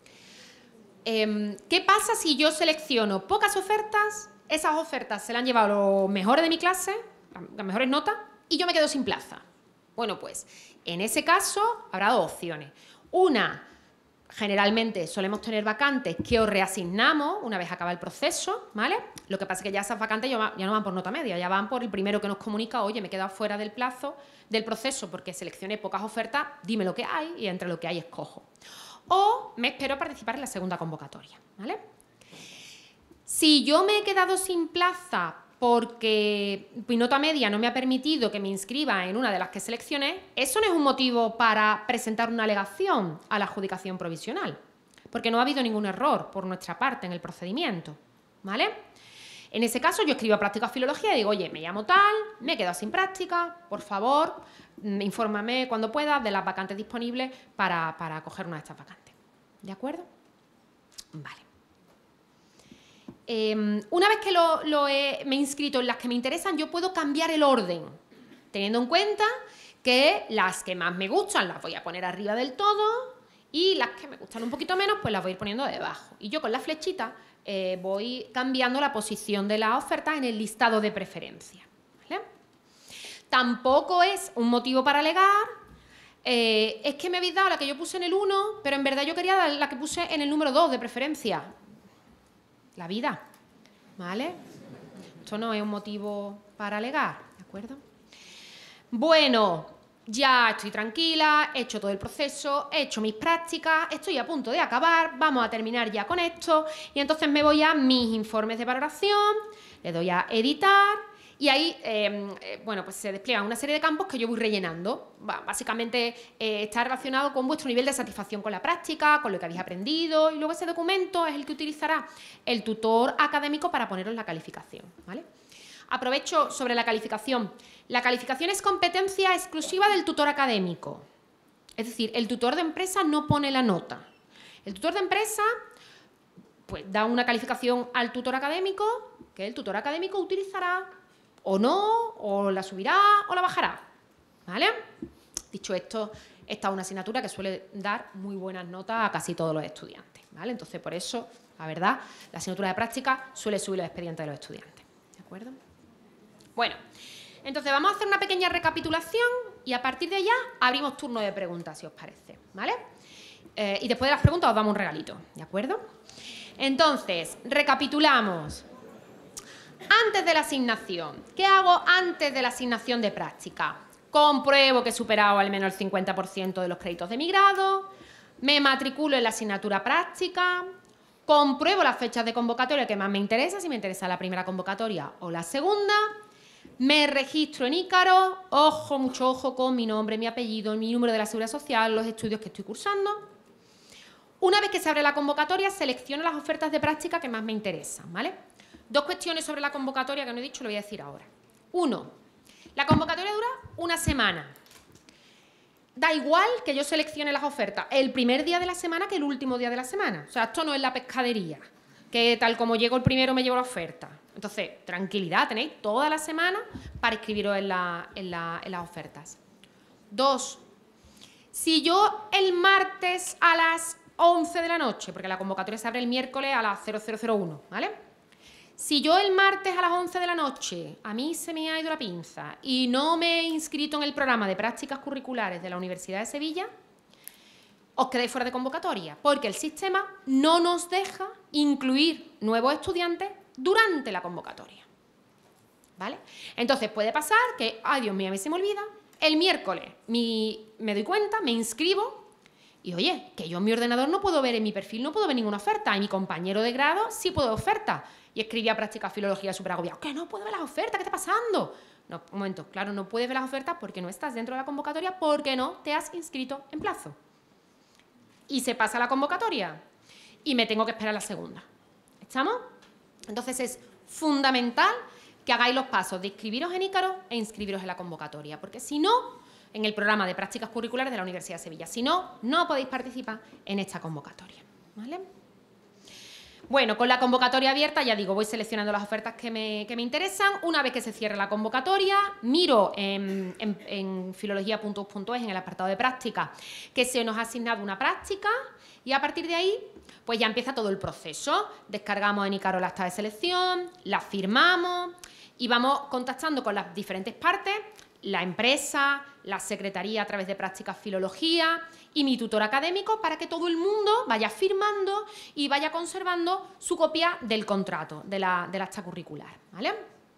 ¿Qué pasa si yo selecciono pocas ofertas? Esas ofertas se las han llevado los mejores de mi clase, las mejores notas, y yo me quedo sin plaza. Bueno, pues en ese caso habrá 2 opciones. Una, generalmente solemos tener vacantes que os reasignamos una vez acaba el proceso, ¿vale? Lo que pasa es que ya esas vacantes ya no van por nota media, ya van por el primero que nos comunica, oye, me he quedado fuera del plazo del proceso porque seleccioné pocas ofertas, dime lo que hay y entre lo que hay escojo. O me espero a participar en la segunda convocatoria, ¿vale? Si yo me he quedado sin plaza porque mi nota media no me ha permitido que me inscriba en una de las que seleccioné, eso no es un motivo para presentar una alegación a la adjudicación provisional, porque no ha habido ningún error por nuestra parte en el procedimiento, ¿vale? En ese caso yo escribo a prácticas filología y digo, oye, me llamo tal, me he quedado sin práctica, por favor, infórmame cuando puedas de las vacantes disponibles para coger una de estas vacantes. ¿De acuerdo? Vale. Una vez que me he inscrito en las que me interesan, yo puedo cambiar el orden, teniendo en cuenta que las que más me gustan las voy a poner arriba del todo y las que me gustan un poquito menos, pues las voy a ir poniendo debajo. Y yo con la flechita voy cambiando la posición de las ofertas en el listado de preferencia. ¿Vale? Tampoco es un motivo para alegar, es que me habéis dado la que yo puse en el 1, pero en verdad yo quería dar la que puse en el número 2 de preferencia. La vida, ¿vale? Esto no es un motivo para alegar, ¿de acuerdo? Bueno, ya estoy tranquila, he hecho todo el proceso, he hecho mis prácticas, estoy a punto de acabar, vamos a terminar ya con esto y entonces me voy a mis informes de valoración, le doy a editar Y ahí, bueno, pues se despliegan una serie de campos que yo voy rellenando. Básicamente está relacionado con vuestro nivel de satisfacción con la práctica, con lo que habéis aprendido, y luego ese documento es el que utilizará el tutor académico para poneros la calificación, ¿vale? Aprovecho sobre la calificación. La calificación es competencia exclusiva del tutor académico. Es decir, el tutor de empresa no pone la nota. El tutor de empresa pues da una calificación al tutor académico, que el tutor académico utilizará o no, o la subirá o la bajará, ¿vale? Dicho esto, esta es una asignatura que suele dar muy buenas notas a casi todos los estudiantes, ¿vale? Entonces, por eso, la verdad, la asignatura de práctica suele subir los expedientes de los estudiantes, ¿de acuerdo? Bueno, entonces vamos a hacer una pequeña recapitulación y a partir de allá abrimos turno de preguntas, si os parece, ¿vale? Y después de las preguntas os damos un regalito, ¿de acuerdo? Entonces, recapitulamos. Antes de la asignación, ¿qué hago antes de la asignación de práctica? Compruebo que he superado al menos el 50% de los créditos de mi grado, me matriculo en la asignatura práctica, compruebo las fechas de convocatoria que más me interesa, si me interesa la primera convocatoria o la segunda, me registro en Ícaro, ojo, mucho ojo con mi nombre, mi apellido, mi número de la Seguridad Social, los estudios que estoy cursando. Una vez que se abre la convocatoria, selecciono las ofertas de práctica que más me interesan, ¿vale? Dos cuestiones sobre la convocatoria que no he dicho, lo voy a decir ahora. 1. La convocatoria dura una semana. Da igual que yo seleccione las ofertas el primer día de la semana que el último día de la semana. O sea, esto no es la pescadería, que tal como llego el primero me llevo la oferta. Entonces, tranquilidad, tenéis toda la semana para inscribiros en las ofertas. 2. Si yo el martes a las 11 de la noche, porque la convocatoria se abre el miércoles a las 0001, ¿vale? Si yo el martes a las 11 de la noche a mí se me ha ido la pinza y no me he inscrito en el programa de prácticas curriculares de la Universidad de Sevilla, os quedáis fuera de convocatoria, porque el sistema no nos deja incluir nuevos estudiantes durante la convocatoria, ¿vale? Entonces puede pasar que, ay Dios mío, a mí se me olvida, el miércoles me doy cuenta, me inscribo y oye, que yo en mi ordenador no puedo ver, en mi perfil no puedo ver ninguna oferta, y mi compañero de grado sí puede ver ofertas. Y escribía prácticas filología súper agobiado. ¿Que no puedo ver las ofertas? ¿Qué está pasando? No, un momento, claro, no puedes ver las ofertas porque no estás dentro de la convocatoria, porque no te has inscrito en plazo. Y se pasa la convocatoria y me tengo que esperar la segunda. ¿Estamos? Entonces es fundamental que hagáis los pasos de inscribiros en Ícaro e inscribiros en la convocatoria, porque si no, en el programa de prácticas curriculares de la Universidad de Sevilla, si no, no podéis participar en esta convocatoria, ¿vale? Bueno, con la convocatoria abierta, ya digo, voy seleccionando las ofertas que me interesan. Una vez que se cierre la convocatoria, miro en filología.us.es, en el apartado de práctica, que se nos ha asignado una práctica y a partir de ahí, pues ya empieza todo el proceso. Descargamos en Ícaro la acta de selección, la firmamos y vamos contactando con las diferentes partes, la empresa, la secretaría a través de prácticas filología y mi tutor académico para que todo el mundo vaya firmando y vaya conservando su copia del contrato, de la acta curricular, ¿vale?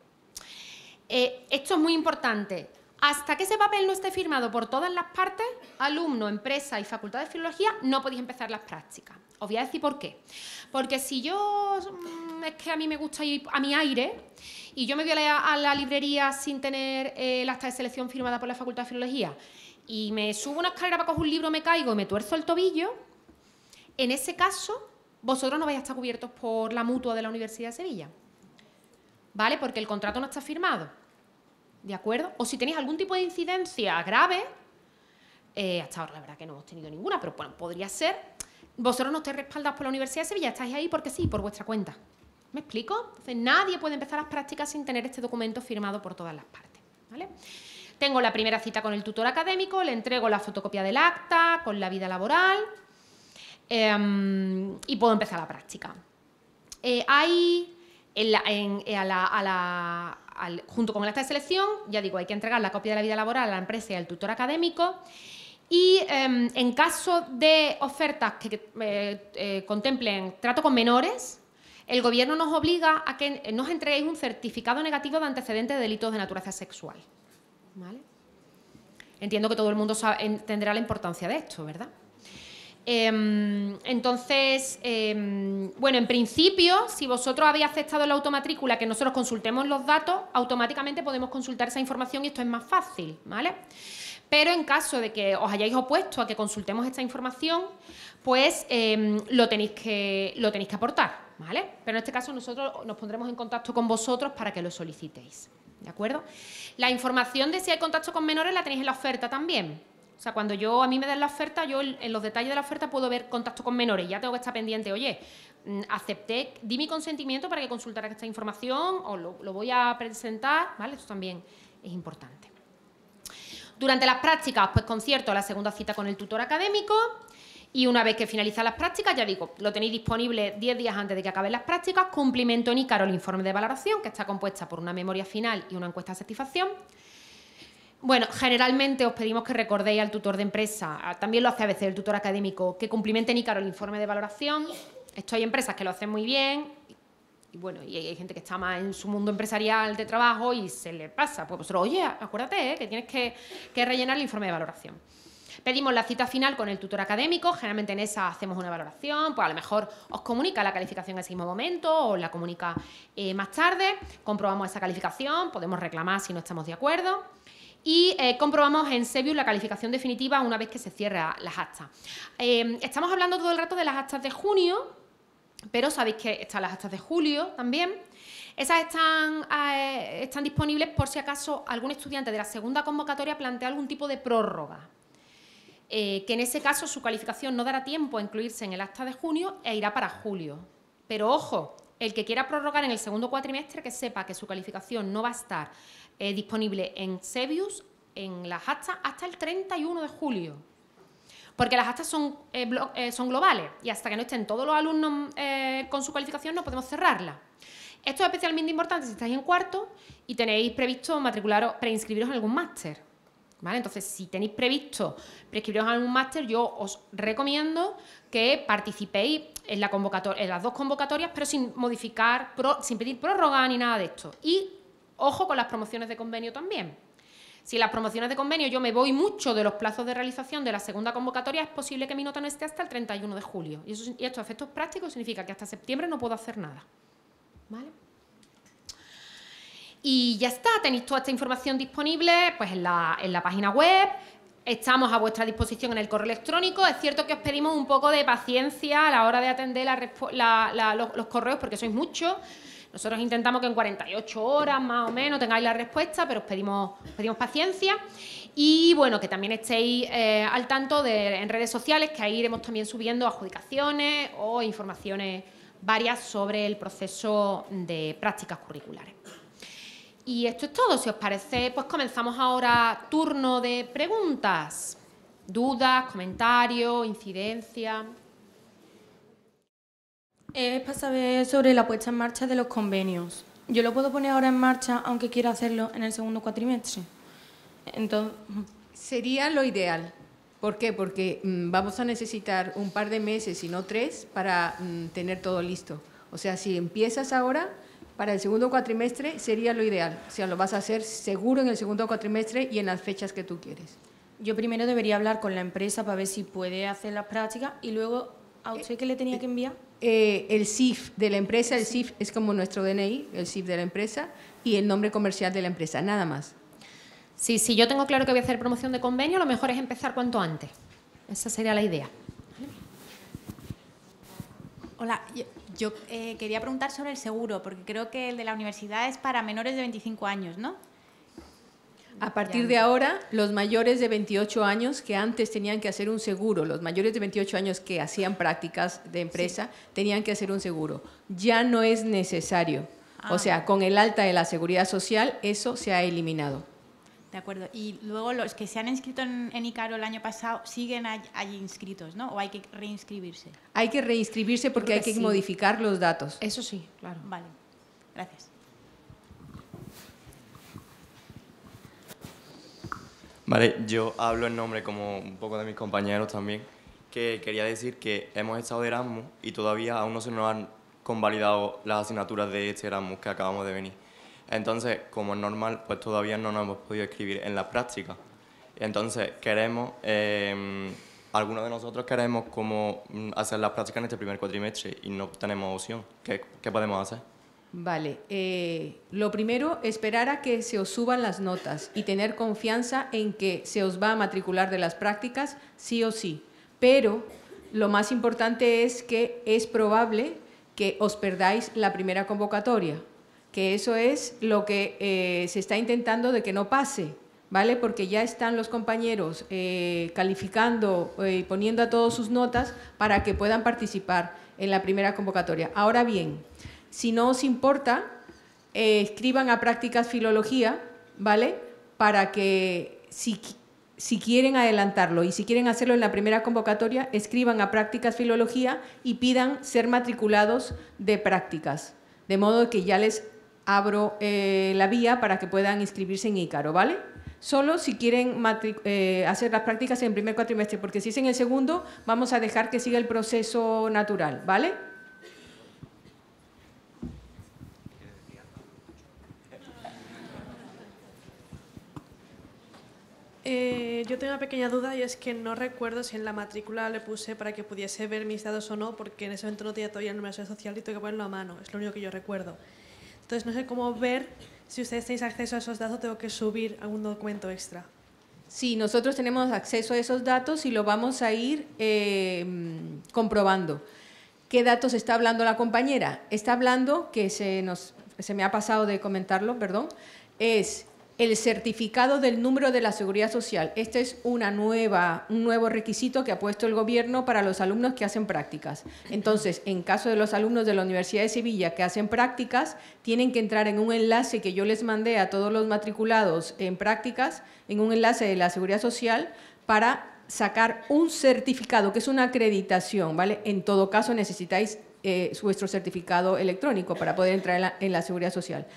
Esto es muy importante. Hasta que ese papel no esté firmado por todas las partes, alumno, empresa y facultad de filología, no podéis empezar las prácticas. Os voy a decir por qué. Porque si yo, es que a mí me gusta ir a mi aire y yo me voy a la librería sin tener el acta de selección firmada por la facultad de filología y me subo una escalera para coger un libro, me caigo y me tuerzo el tobillo, en ese caso vosotros no vais a estar cubiertos por la mutua de la Universidad de Sevilla, ¿vale? Porque el contrato no está firmado, ¿de acuerdo? O si tenéis algún tipo de incidencia grave, hasta ahora la verdad que no hemos tenido ninguna, pero bueno, podría ser, vosotros no estáis respaldados por la Universidad de Sevilla, estáis ahí porque sí, por vuestra cuenta. ¿Me explico? Entonces nadie puede empezar las prácticas sin tener este documento firmado por todas las partes, ¿vale? Tengo la primera cita con el tutor académico, le entrego la fotocopia del acta, con la vida laboral y puedo empezar la práctica. Junto con el acta de selección, ya digo, hay que entregar la copia de la vida laboral a la empresa y al tutor académico y en caso de ofertas que contemplen trato con menores, el Gobierno nos obliga a que nos entreguéis un certificado negativo de antecedentes de delitos de naturaleza sexual, ¿vale? Entiendo que todo el mundo entenderá la importancia de esto, ¿verdad? Entonces, bueno, en principio, si vosotros habéis aceptado en la automatrícula que nosotros consultemos los datos, automáticamente podemos consultar esa información y esto es más fácil, ¿vale? Pero en caso de que os hayáis opuesto a que consultemos esta información, pues lo tenéis que aportar, ¿vale? Pero en este caso nosotros nos pondremos en contacto con vosotros para que lo solicitéis, ¿de acuerdo? La información de si hay contacto con menores la tenéis en la oferta también. O sea, cuando a mí me dan la oferta, yo en los detalles de la oferta puedo ver contacto con menores. Ya tengo que estar pendiente, oye, acepté, di mi consentimiento para que consultara esta información o lo voy a presentar, ¿vale? Esto también es importante. Durante las prácticas, pues concierto la segunda cita con el tutor académico y una vez que finalizan las prácticas, ya digo, lo tenéis disponible 10 días antes de que acaben las prácticas, cumplimento en ICARO el informe de valoración, que está compuesta por una memoria final y una encuesta de satisfacción. Bueno, generalmente os pedimos que recordéis al tutor de empresa, también lo hace a veces el tutor académico, que cumplimente en ICARO el informe de valoración. Esto hay empresas que lo hacen muy bien y bueno, y hay gente que está más en su mundo empresarial de trabajo y se le pasa. Pues vosotros, oye, acuérdate que tienes que rellenar el informe de valoración. Pedimos la cita final con el tutor académico, generalmente en esa hacemos una valoración, pues a lo mejor os comunica la calificación en ese mismo momento o la comunica más tarde, comprobamos esa calificación, podemos reclamar si no estamos de acuerdo. Y comprobamos en Sevius la calificación definitiva una vez que se cierran las actas. Estamos hablando todo el rato de las actas de junio, pero sabéis que están las actas de julio también. Esas están disponibles por si acaso algún estudiante de la segunda convocatoria plantea algún tipo de prórroga. Que en ese caso su calificación no dará tiempo a incluirse en el acta de junio e irá para julio. Pero ojo, el que quiera prorrogar en el segundo cuatrimestre, que sepa que su calificación no va a estar disponible en Sevius, en las actas, hasta el 31 de julio. Porque las actas son globales y hasta que no estén todos los alumnos con su calificación no podemos cerrarlas. Esto es especialmente importante si estáis en cuarto y tenéis previsto preinscribiros en algún máster, ¿vale? Entonces, si tenéis previsto preinscribiros en algún máster, yo os recomiendo que participéis en las dos convocatorias, pero sin modificar, sin pedir prórroga ni nada de esto. Y ojo con las promociones de convenio también. Si las promociones de convenio yo me voy mucho de los plazos de realización de la segunda convocatoria, es posible que mi nota no esté hasta el 31 de julio. Y esto a efectos prácticos significa que hasta septiembre no puedo hacer nada, ¿vale? Y ya está, tenéis toda esta información disponible pues, en la página web. Estamos a vuestra disposición en el correo electrónico. Es cierto que os pedimos un poco de paciencia a la hora de atender los correos porque sois muchos. Nosotros intentamos que en 48 horas más o menos tengáis la respuesta, pero os pedimos paciencia. Y bueno, que también estéis al tanto en redes sociales, que ahí iremos también subiendo adjudicaciones o informaciones varias sobre el proceso de prácticas curriculares. Y esto es todo. Si os parece, pues comenzamos ahora turno de preguntas, dudas, comentarios, incidencias. Es para saber sobre la puesta en marcha de los convenios. ¿Yo lo puedo poner ahora en marcha aunque quiera hacerlo en el segundo cuatrimestre? Entonces, sería lo ideal. ¿Por qué? Porque vamos a necesitar un par de meses, si no 3, para tener todo listo. O sea, si empiezas ahora, para el segundo cuatrimestre sería lo ideal. O sea, lo vas a hacer seguro en el segundo cuatrimestre y en las fechas que tú quieres. Yo primero debería hablar con la empresa para ver si puede hacer las prácticas y luego, ¿a usted qué le tenía que enviar? El CIF de la empresa, el CIF es como nuestro DNI, el CIF de la empresa, y el nombre comercial de la empresa, nada más. Sí, si yo tengo claro que voy a hacer promoción de convenio, lo mejor es empezar cuanto antes. Esa sería la idea. Hola, yo quería preguntar sobre el seguro, porque creo que el de la universidad es para menores de 25 años, ¿no? A partir de ahora, los mayores de 28 años que antes tenían que hacer un seguro, los mayores de 28 años que hacían prácticas de empresa, tenían que hacer un seguro. Ya no es necesario. O sea, con el alta de la Seguridad Social, eso se ha eliminado. De acuerdo. Y luego los que se han inscrito en ICARO el año pasado siguen allí inscritos, ¿no? ¿O hay que reinscribirse? Hay que reinscribirse porque hay que modificar los datos. Eso sí, claro. Vale, gracias. Vale, yo hablo en nombre como un poco de mis compañeros también, que quería decir que hemos estado de Erasmus y todavía aún no se nos han convalidado las asignaturas de este Erasmus que acabamos de venir. Entonces, como es normal, pues todavía no nos hemos podido inscribir en la práctica. Entonces, queremos algunos de nosotros queremos como hacer las prácticas en este primer cuatrimestre y no tenemos opción. ¿Qué podemos hacer? Vale, lo primero, esperar a que se os suban las notas y tener confianza en que se os va a matricular de las prácticas sí o sí. Pero lo más importante es que es probable que os perdáis la primera convocatoria, que eso es lo que se está intentando de que no pase, ¿vale? Porque ya están los compañeros calificando y poniendo a todos sus notas para que puedan participar en la primera convocatoria. Ahora bien, si no os importa, escriban a prácticas filología, ¿vale? Para que si quieren adelantarlo y si quieren hacerlo en la primera convocatoria, escriban a prácticas filología y pidan ser matriculados de prácticas. De modo que ya les abro la vía para que puedan inscribirse en Ícaro, ¿vale? Solo si quieren hacer las prácticas en el primer cuatrimestre, porque si es en el segundo, vamos a dejar que siga el proceso natural, ¿vale? Yo tengo una pequeña duda y es que no recuerdo si en la matrícula le puse para que pudiese ver mis datos o no, porque en ese momento no tenía todavía el número de seguridad social y tengo que ponerlo a mano, es lo único que yo recuerdo. Entonces no sé cómo ver si ustedes tenéis acceso a esos datos, tengo que subir algún documento extra. Sí, nosotros tenemos acceso a esos datos y lo vamos a ir comprobando. ¿Qué datos está hablando la compañera? Está hablando, que se me ha pasado de comentarlo, perdón, es el certificado del número de la Seguridad Social. Este es un nuevo requisito que ha puesto el Gobierno para los alumnos que hacen prácticas. Entonces, en caso de los alumnos de la Universidad de Sevilla que hacen prácticas, tienen que entrar en un enlace que yo les mandé a todos los matriculados en prácticas, en un enlace de la Seguridad Social, para sacar un certificado, que es una acreditación, ¿vale? En todo caso, necesitáis vuestro certificado electrónico para poder entrar en la Seguridad Social.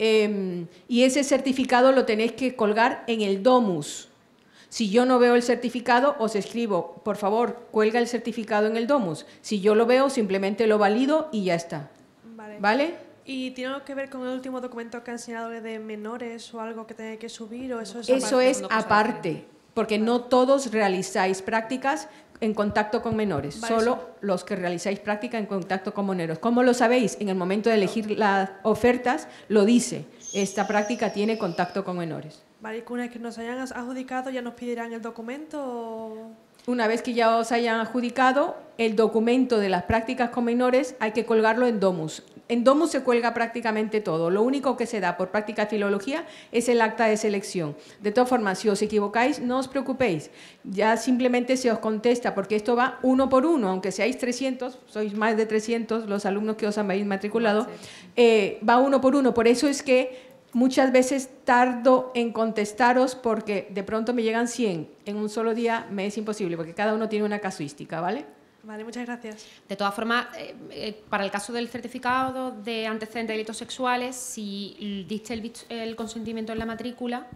Y ese certificado lo tenéis que colgar en el Domus. Si yo no veo el certificado, os escribo, por favor, cuelga el certificado en el Domus. Si yo lo veo, simplemente lo valido y ya está. ¿Vale? ¿Y tiene algo que ver con el último documento que han enseñado de menores o algo que tenga que subir? ¿O eso es aparte, porque no todos realizáis prácticas en contacto con menores, solo los que realizáis práctica en contacto con menores. ¿Cómo lo sabéis? En el momento de elegir las ofertas lo dice, esta práctica tiene contacto con menores. Vale, y una vez que nos hayan adjudicado, ¿ya nos pedirán el documento? O... Una vez que ya os hayan adjudicado, el documento de las prácticas con menores hay que colgarlo en Domus. En Domus se cuelga prácticamente todo. Lo único que se da por práctica de filología es el acta de selección. De todas formas, si os equivocáis, no os preocupéis. Ya simplemente se os contesta, porque esto va uno por uno. Aunque seáis 300, sois más de 300 los alumnos que os habéis matriculado, va uno por uno. Por eso es que muchas veces tardo en contestaros, porque de pronto me llegan 100 en un solo día, me es imposible, porque cada uno tiene una casuística, ¿vale? Vale, muchas gracias. De todas formas, para el caso del certificado de antecedentes de delitos sexuales, si diste el consentimiento en la matrícula,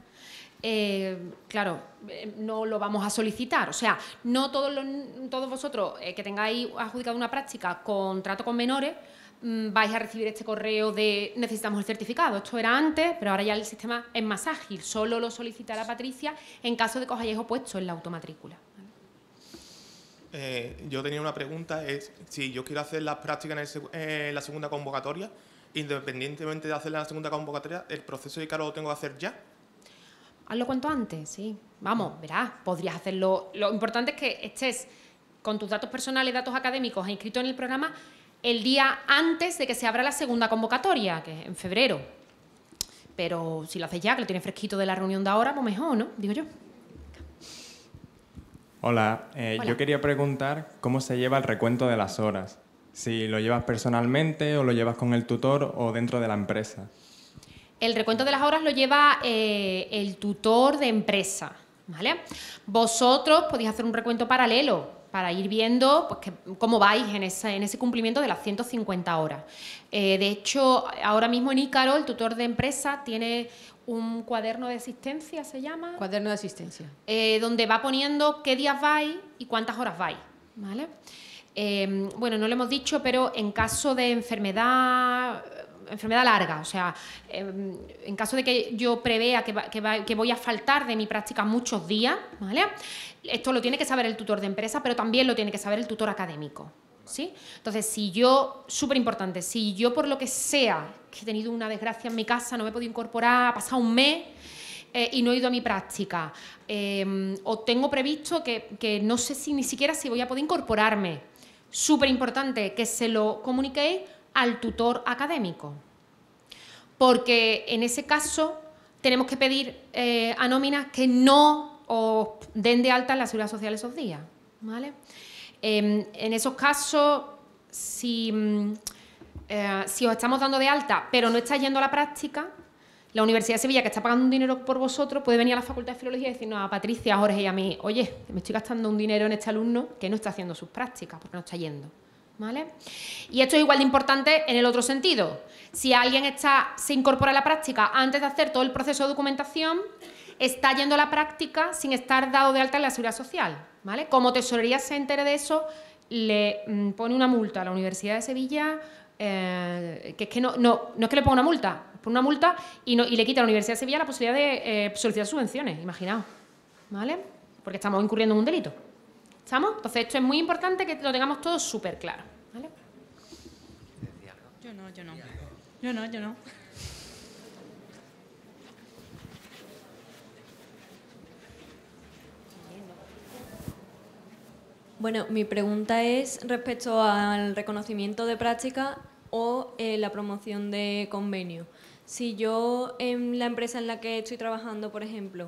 claro, no lo vamos a solicitar. O sea, no todos vosotros que tengáis adjudicado una práctica con trato con menores vais a recibir este correo de necesitamos el certificado. Esto era antes, pero ahora ya el sistema es más ágil. Solo lo solicitará Patricia en caso de que os hayáis opuesto en la automatrícula. Yo tenía una pregunta, es si yo quiero hacer las prácticas en la segunda convocatoria, independientemente de hacerla en la segunda convocatoria, ¿el proceso de Ícaro lo tengo que hacer ya? Hazlo cuanto antes, sí. Vamos, verás, podrías hacerlo. Lo importante es que estés con tus datos personales, datos académicos e inscrito en el programa el día antes de que se abra la segunda convocatoria, que es en febrero. Pero si lo haces ya, que lo tienes fresquito de la reunión de ahora, pues mejor, ¿no? Digo yo. Hola, yo quería preguntar cómo se lleva el recuento de las horas. Si lo llevas personalmente o lo llevas con el tutor o dentro de la empresa. El recuento de las horas lo lleva el tutor de empresa, ¿vale? Vosotros podéis hacer un recuento paralelo para ir viendo pues, cómo vais en ese cumplimiento de las 150 horas. De hecho, ahora mismo en Ícaro, el tutor de empresa tiene un cuaderno de asistencia, ¿se llama? Cuaderno de asistencia. Donde va poniendo qué días vais y cuántas horas vais, ¿vale? Bueno, no lo hemos dicho, pero en caso de enfermedad enfermedad larga, o sea, en caso de que yo prevea que voy a faltar de mi práctica muchos días, ¿vale? Esto lo tiene que saber el tutor de empresa, pero también lo tiene que saber el tutor académico, ¿sí? Entonces, si yo, súper importante, si yo por lo que sea, que he tenido una desgracia en mi casa, no me he podido incorporar, ha pasado un mes y no he ido a mi práctica, o tengo previsto que no sé ni siquiera si voy a poder incorporarme, súper importante que se lo comuniquéis al tutor académico, porque en ese caso tenemos que pedir a nóminas que no os den de alta en la Seguridad Social esos días, ¿vale? En esos casos, si os estamos dando de alta pero no estáis yendo a la práctica, la Universidad de Sevilla, que está pagando un dinero por vosotros, puede venir a la Facultad de Filología y decirnos a Patricia, a Jorge y a mí, oye, me estoy gastando un dinero en este alumno que no está haciendo sus prácticas porque no está yendo, ¿vale? Y esto es igual de importante en el otro sentido. Si alguien se incorpora a la práctica antes de hacer todo el proceso de documentación, está yendo a la práctica sin estar dado de alta en la Seguridad Social, ¿vale? Como Tesorería se entere de eso, le pone una multa a la Universidad de Sevilla, que es que no es que le ponga una multa, pone una multa y le quita a la Universidad de Sevilla la posibilidad de solicitar subvenciones, imaginaos, ¿vale? Porque estamos incurriendo en un delito. ¿Estamos? Entonces, esto es muy importante que lo tengamos todo súper claro, ¿vale? Yo no. Bueno, mi pregunta es respecto al reconocimiento de práctica o la promoción de convenio. Si yo en la empresa en la que estoy trabajando, por ejemplo,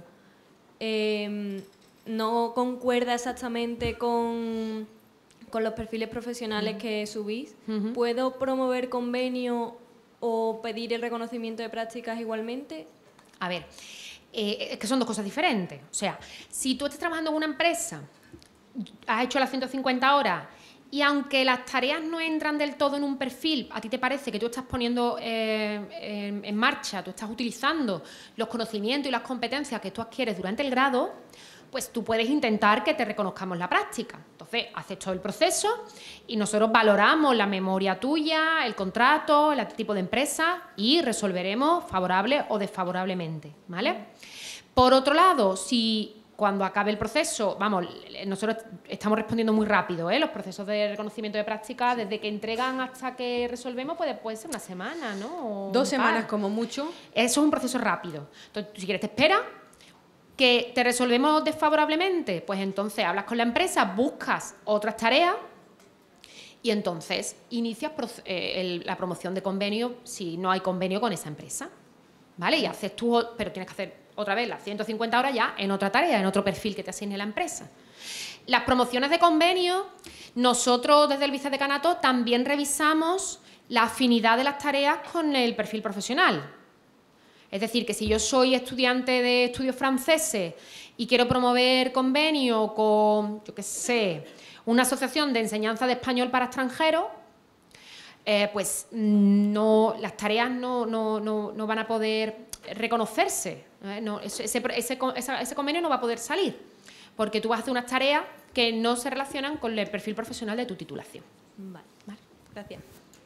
no concuerda exactamente con los perfiles profesionales que subís, ¿puedo promover convenio o pedir el reconocimiento de prácticas igualmente? A ver, es que son dos cosas diferentes. O sea, si tú estás trabajando en una empresa, has hecho las 150 horas y aunque las tareas no entran del todo en un perfil, a ti te parece que tú estás poniendo en marcha, tú estás utilizando los conocimientos y las competencias que tú adquieres durante el grado, pues tú puedes intentar que te reconozcamos la práctica. Entonces, haces todo el proceso y nosotros valoramos la memoria tuya, el contrato, el tipo de empresa y resolveremos favorable o desfavorablemente, ¿vale? Por otro lado, si cuando acabe el proceso, vamos, nosotros estamos respondiendo muy rápido, los procesos de reconocimiento de práctica, desde que entregan hasta que resolvemos, puede ser una semana, ¿no? O 2 semanas como mucho. Eso es un proceso rápido. Entonces, si quieres, te esperas. ¿Que te resolvemos desfavorablemente? Pues entonces hablas con la empresa, buscas otras tareas y entonces inicias la promoción de convenio si no hay convenio con esa empresa, ¿vale? Y haces tú, pero tienes que hacer otra vez las 150 horas ya en otra tarea, en otro perfil que te asigne la empresa. Las promociones de convenio, nosotros desde el vicedecanato también revisamos la afinidad de las tareas con el perfil profesional. Es decir, que si yo soy estudiante de estudios franceses y quiero promover convenio con, yo qué sé, una asociación de enseñanza de español para extranjeros, pues las tareas no van a poder reconocerse. Ese convenio no va a poder salir, porque tú vas a hacer unas tareas que no se relacionan con el perfil profesional de tu titulación. Vale. Gracias.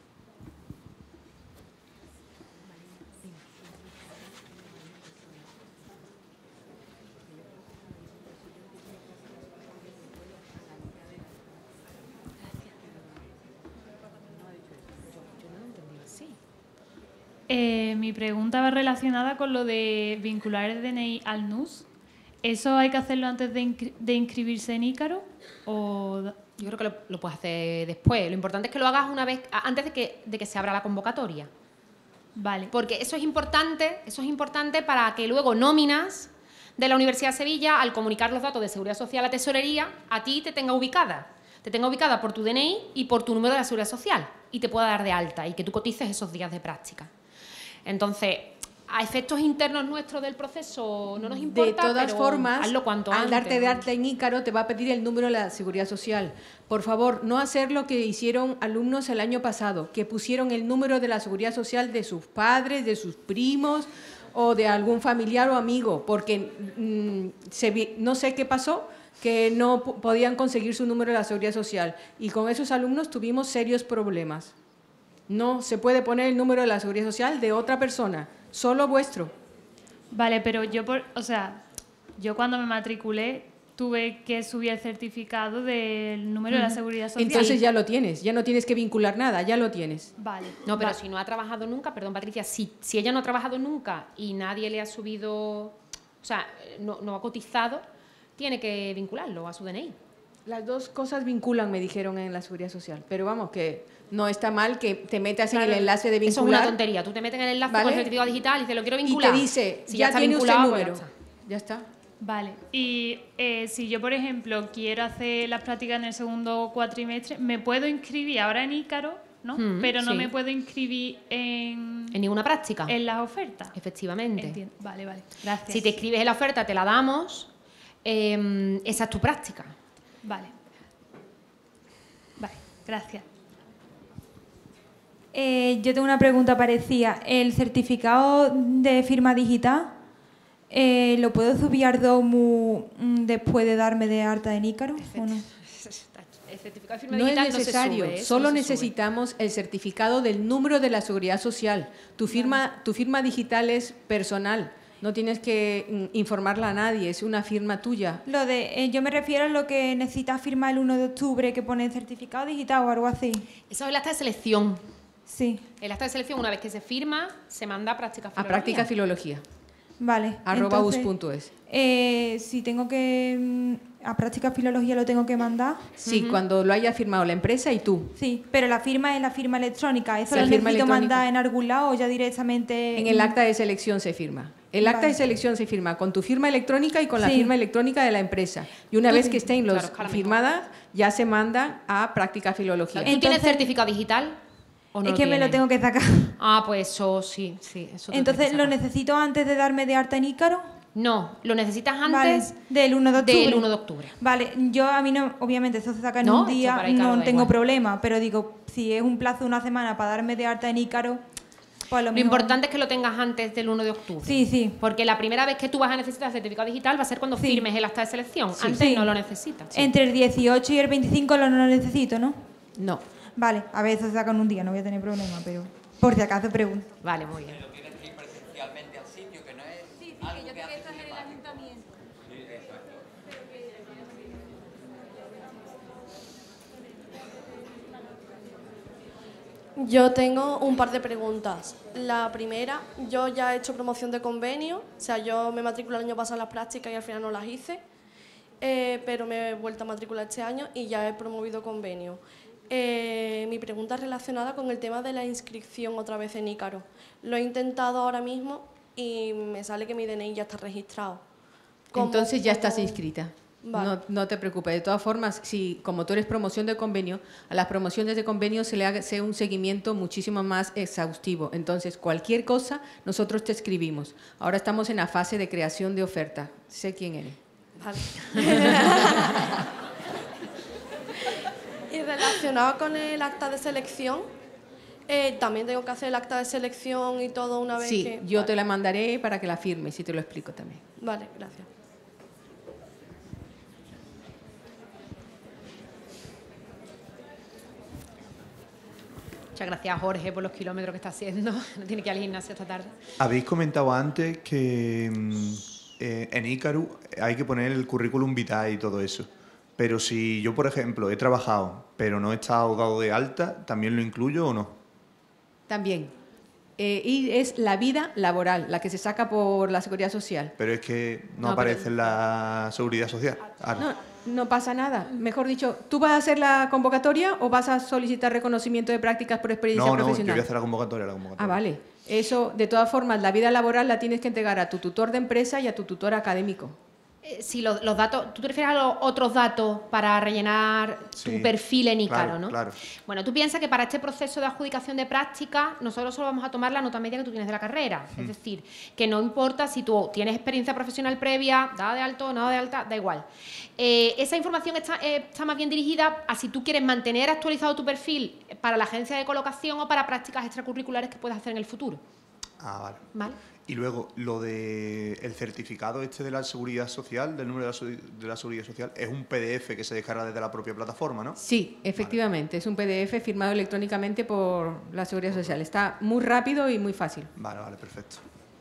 Mi pregunta va relacionada con lo de vincular el DNI al NUS. ¿Eso hay que hacerlo antes de inscribirse en Ícaro? ¿O? Yo creo que lo puedes hacer después. Lo importante es que lo hagas una vez antes de que se abra la convocatoria. Vale. Porque eso es importante para que luego nóminas de la Universidad de Sevilla, al comunicar los datos de Seguridad Social a Tesorería, a ti te tenga ubicada. Te tenga ubicada por tu DNI y por tu número de la Seguridad Social y te pueda dar de alta y que tú cotices esos días de práctica. Entonces, a efectos internos nuestros del proceso no nos importa, de todas pero formas, hazlo cuanto al antes. darte de alta en Ícaro te va a pedir el número de la Seguridad Social. Por favor, no hacer lo que hicieron alumnos el año pasado, que pusieron el número de la Seguridad Social de sus padres, de sus primos o de algún familiar o amigo, porque no sé qué pasó, que no podían conseguir su número de la Seguridad Social. Y con esos alumnos tuvimos serios problemas. No se puede poner el número de la Seguridad Social de otra persona, solo vuestro. Vale, pero yo cuando me matriculé tuve que subir el certificado del número de la Seguridad Social. Entonces ya lo tienes, ya no tienes que vincular nada, ya lo tienes. Vale. No, pero si no ha trabajado nunca, perdón Patricia, si ella no ha trabajado nunca y nadie le ha subido, o sea, no ha cotizado, tiene que vincularlo a su DNI. Las dos cosas vinculan, me dijeron en la Seguridad Social, pero vamos, que no está mal que te metas en el enlace de vincular. Eso es una tontería, tú te metes en el enlace con el certificado digital y dices, lo quiero vincular. Y te dice, si ya tiene usted el pues número. Ya está. Vale, y si yo, por ejemplo, quiero hacer las prácticas en el segundo cuatrimestre, me puedo inscribir ahora en Ícaro, ¿no? Pero no me puedo inscribir en ninguna práctica. En las ofertas. Efectivamente. Entiendo. Vale, gracias. Si te inscribes en la oferta, te la damos, esa es tu práctica. Vale, gracias. Yo tengo una pregunta parecida. ¿El certificado de firma digital lo puedo subir después de darme de alta en Ícaro o no? El certificado de firma no digital es necesario, no se sube, solo no se necesitamos el certificado del número de la Seguridad Social. Tu firma digital es personal, no tienes que informarla a nadie, es una firma tuya. Yo me refiero a lo que necesitas firmar el 1 de octubre, que pone certificado digital o algo así. Eso es el acta de selección. Sí. El acta de selección, una vez que se firma, se manda a práctica filología. A práctica filología. Vale. @us.es. Si tengo que... ¿A práctica filología lo tengo que mandar? Sí, cuando lo haya firmado la empresa y tú. Sí, pero la firma es la firma electrónica. ¿Eso La lo firma necesito electrónica. mandar en algún lado o ya directamente...? En el acta de selección se firma. El acta de selección se firma con tu firma electrónica y con la firma electrónica de la empresa. Y una vez que estén firmadas, ya se mandan a práctica filología. ¿Tú tienes certificado digital? ¿O no es que me lo tengo que sacar. Ah, pues eso sí. Eso Entonces, ¿lo necesito antes de darme de alta en Ícaro? No, lo necesitas antes del 1 de octubre. Del 1 de octubre. Vale, a mí no, obviamente eso se saca en No, un día, esto para Ícaro no da tengo igual. problema, pero digo, si es un plazo de una semana para darme de alta en Ícaro, pues Lo importante es que lo tengas antes del 1 de octubre. Sí. Porque la primera vez que tú vas a necesitar certificado digital va a ser cuando firmes el acta de selección. Antes no lo necesitas. Entre el 18 y el 25 lo necesito, ¿no? No. Vale, a ver, eso se saca en un día, no voy a tener problema, pero por si acaso pregunto. Vale, muy bien. Pero tienes que ir presencialmente al sitio, que no es que algo yo que tengo que haces estar en el ayuntamiento. Yo tengo un par de preguntas. La primera, yo ya he hecho promoción de convenio, o sea, yo me matriculé el año pasado en las prácticas y al final no las hice, pero me he vuelto a matricular este año y ya he promovido convenio. Mi pregunta es relacionada con el tema de la inscripción otra vez en Ícaro. Lo he intentado ahora mismo y me sale que mi DNI ya está registrado. Entonces ya estás inscrita. Vale. No te preocupes. De todas formas, si como tú eres promoción de convenio, a las promociones de convenio se le hace un seguimiento muchísimo más exhaustivo. Entonces, cualquier cosa, nosotros te escribimos. Ahora estamos en la fase de creación de oferta. Sé quién eres. Vale. Y relacionado con el acta de selección, también tengo que hacer el acta de selección y todo una vez que... Sí, yo te la mandaré para que la firmes y te lo explico también. Vale, gracias. Muchas gracias, Jorge, por los kilómetros que está haciendo. No tiene que ir al gimnasio esta tarde. Habéis comentado antes que en Ícaro hay que poner el currículum vitae y todo eso. Pero si yo, por ejemplo, he trabajado, pero no he estado dado de alta, ¿también lo incluyo o no? También. Y es la vida laboral, la que se saca por la Seguridad Social. Pero es que no No, aparece pero- en la Seguridad Social. Ahora. No pasa nada. Mejor dicho, ¿tú vas a hacer la convocatoria o vas a solicitar reconocimiento de prácticas por experiencia No, yo profesional? voy a hacer la convocatoria. Ah, vale. Eso, de todas formas, la vida laboral la tienes que entregar a tu tutor de empresa y a tu tutor académico. Sí, los datos, ¿tú te refieres a los otros datos para rellenar tu Sí, perfil en Ícaro, claro, no? claro. Bueno, tú piensas que para este proceso de adjudicación de práctica nosotros solo vamos a tomar la nota media que tú tienes de la carrera. Es decir, que no importa si tú tienes experiencia profesional previa, dada de alto o no dada de alta, da igual. Esa información está más bien dirigida a si tú quieres mantener actualizado tu perfil para la agencia de colocación o para prácticas extracurriculares que puedas hacer en el futuro. Ah, vale. ¿Vale? Y luego, lo de el certificado este de la Seguridad Social, del número de la Seguridad Social, es un PDF que se descarga desde la propia plataforma, ¿no? Sí, efectivamente, es un PDF firmado electrónicamente por la Seguridad Social. Está muy rápido y muy fácil. Vale, vale, perfecto.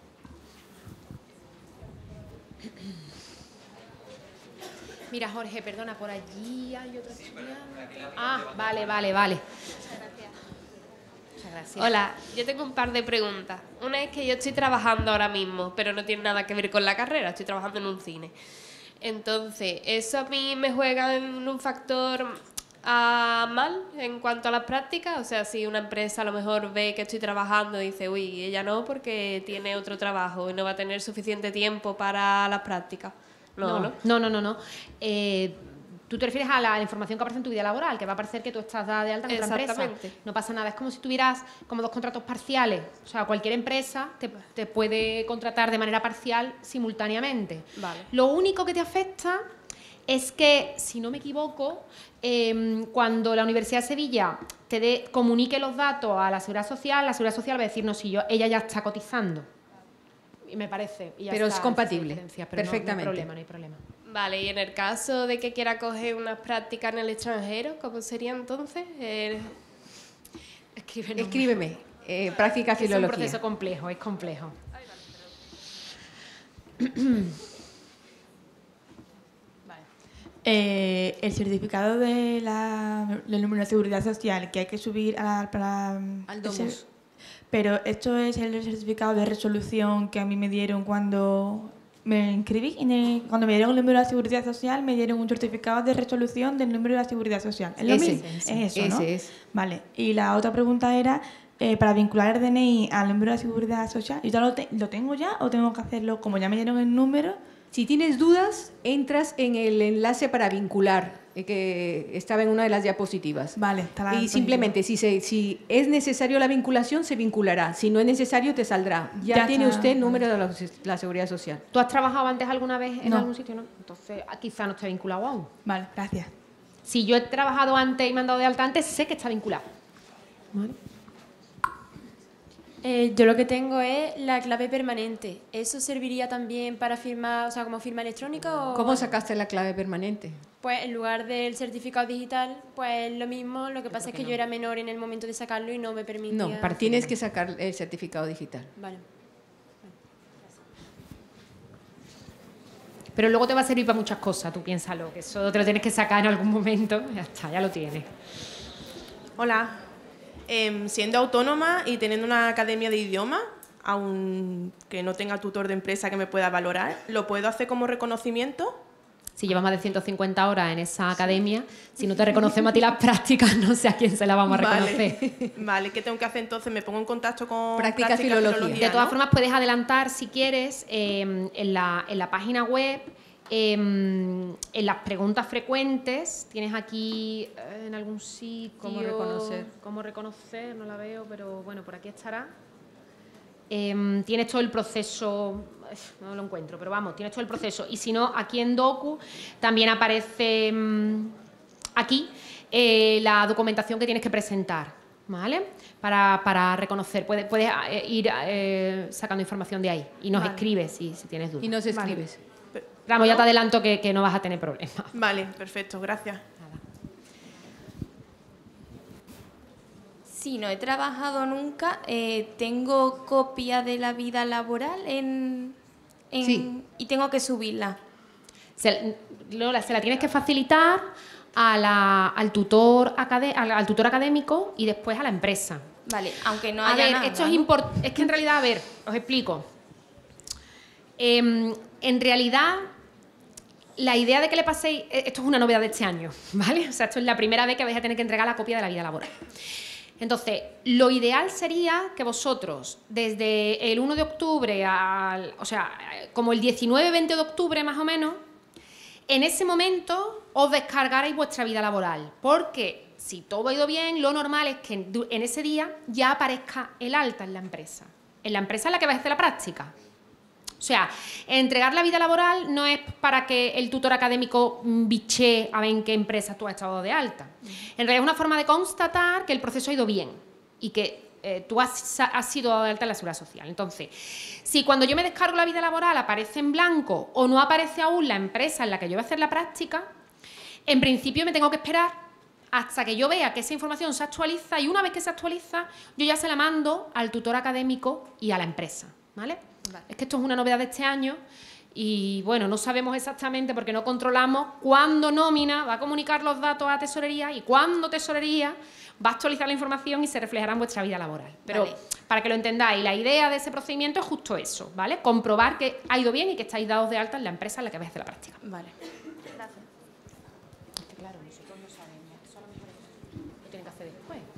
Mira, Jorge, perdona, por allí hay otro estudiante. Ah, vale. Muchas gracias. Muchas gracias. Hola, yo tengo un par de preguntas. Una es que yo estoy trabajando ahora mismo, pero no tiene nada que ver con la carrera, estoy trabajando en un cine. Entonces, ¿eso a mí me juega en un factor mal en cuanto a las prácticas? O sea, si una empresa a lo mejor ve que estoy trabajando y dice, uy, ella no porque tiene otro trabajo y no va a tener suficiente tiempo para las prácticas. No. Tú te refieres a la información que aparece en tu vida laboral, que va a aparecer que tú estás dada de alta en otra empresa. Exactamente. No pasa nada, es como si tuvieras como 2 contratos parciales. O sea, cualquier empresa te puede contratar de manera parcial simultáneamente. Vale. Lo único que te afecta es que, si no me equivoco, cuando la Universidad de Sevilla comunique los datos a la Seguridad Social va a decir, no, si ella ya está cotizando. Y me parece. Y ya pero está, es compatible, pero perfectamente. No hay problema. Vale, y en el caso de que quiera coger unas prácticas en el extranjero, ¿cómo sería entonces? Escríbeme. Práctica filología. Es un proceso complejo, es complejo. El certificado del número de seguridad social que hay que subir al Domus. Pero esto es el certificado de resolución que a mí me dieron cuando me inscribí. Cuando me dieron el número de la seguridad social, me dieron un certificado de resolución del número de la seguridad social. ¿Es lo mismo? Es eso, ¿no? Ese es. Vale. Y la otra pregunta era, para vincular el DNI al número de la seguridad social, ¿yo ya lo tengo ya o tengo que hacerlo como ya me dieron el número? Si tienes dudas, entras en el enlace para vincular, que estaba en una de las diapositivas. Vale, y simplemente, si es necesario la vinculación, se vinculará. Si no es necesario, te saldrá. Ya tiene usted el número de la Seguridad Social. ¿Tú has trabajado antes alguna vez en algún sitio? No. Entonces, quizá no esté vinculado aún. Vale, gracias. Si yo he trabajado antes y me han dado de alta antes, sé que está vinculado. ¿Vale? Yo lo que tengo es la clave permanente. ¿Eso serviría también para firmar, o sea, como firma electrónica? O... ¿Cómo sacaste la clave permanente? Pues en lugar del certificado digital, pues lo mismo. Lo que pasa es que yo era menor en el momento de sacarlo y no me permitía... No, tienes que sacar el certificado digital. Vale. Pero luego te va a servir para muchas cosas, tú piénsalo, que eso te lo tienes que sacar en algún momento. Ya está, ya lo tienes. Hola. Siendo autónoma y teniendo una academia de idioma, aunque no tenga tutor de empresa que me pueda valorar, ¿lo puedo hacer como reconocimiento? Si llevas más de 150 horas en esa academia, si no te reconocemos a ti las prácticas, no sé a quién se las vamos a reconocer. Vale, ¿qué tengo que hacer entonces? ¿Me pongo en contacto con Práctica Filología? De todas formas, puedes adelantar, si quieres, en la página web, en las preguntas frecuentes, tienes aquí en algún sitio... ¿Cómo reconocer? ¿Cómo reconocer? No la veo, pero bueno, por aquí estará. Tienes todo el proceso, no lo encuentro, pero vamos, tienes todo el proceso. Y si no, aquí en Docu también aparece aquí la documentación que tienes que presentar, ¿vale? Para reconocer. Puedes ir sacando información de ahí y nos escribes si tienes dudas. Y nos escribes. Vamos, ya te adelanto que no vas a tener problemas. Vale, perfecto, gracias. Sí, no he trabajado nunca. Tengo copia de la vida laboral Sí. y tengo que subirla. Lola, se la tienes que facilitar al tutor académico y después a la empresa. Vale, aunque no haya nada, esto ¿no? es importante. Es que en realidad, a ver, os explico. En realidad, la idea de que le paséis... Esto es una novedad de este año, ¿vale? O sea, esto es la primera vez que vais a tener que entregar la copia de la vida laboral. Entonces, lo ideal sería que vosotros, desde el 1 de octubre o sea, como el 19-20 de octubre más o menos, en ese momento os descargarais vuestra vida laboral. Porque si todo ha ido bien, lo normal es que en ese día ya aparezca el alta en la empresa. En la empresa en la que vais a hacer la práctica. O sea, entregar la vida laboral no es para que el tutor académico biche a ver en qué empresa tú has estado de alta. En realidad es una forma de constatar que el proceso ha ido bien y que tú has sido dado de alta en la Seguridad Social. Entonces, si cuando yo me descargo la vida laboral aparece en blanco o no aparece aún la empresa en la que yo voy a hacer la práctica, en principio me tengo que esperar hasta que yo vea que esa información se actualiza, y una vez que se actualiza, yo ya se la mando al tutor académico y a la empresa, ¿vale? Es que esto es una novedad de este año y, bueno, no sabemos exactamente porque no controlamos cuándo Nómina va a comunicar los datos a Tesorería y cuándo Tesorería va a actualizar la información y se reflejará en vuestra vida laboral. Pero Vale. para que lo entendáis, la idea de ese procedimiento es justo eso, ¿vale? Comprobar que ha ido bien y que estáis dados de alta en la empresa en la que vais a hacer la práctica. Vale. Gracias. Claro, nosotros no sabemos, eso a lo mejor lo tienen que hacer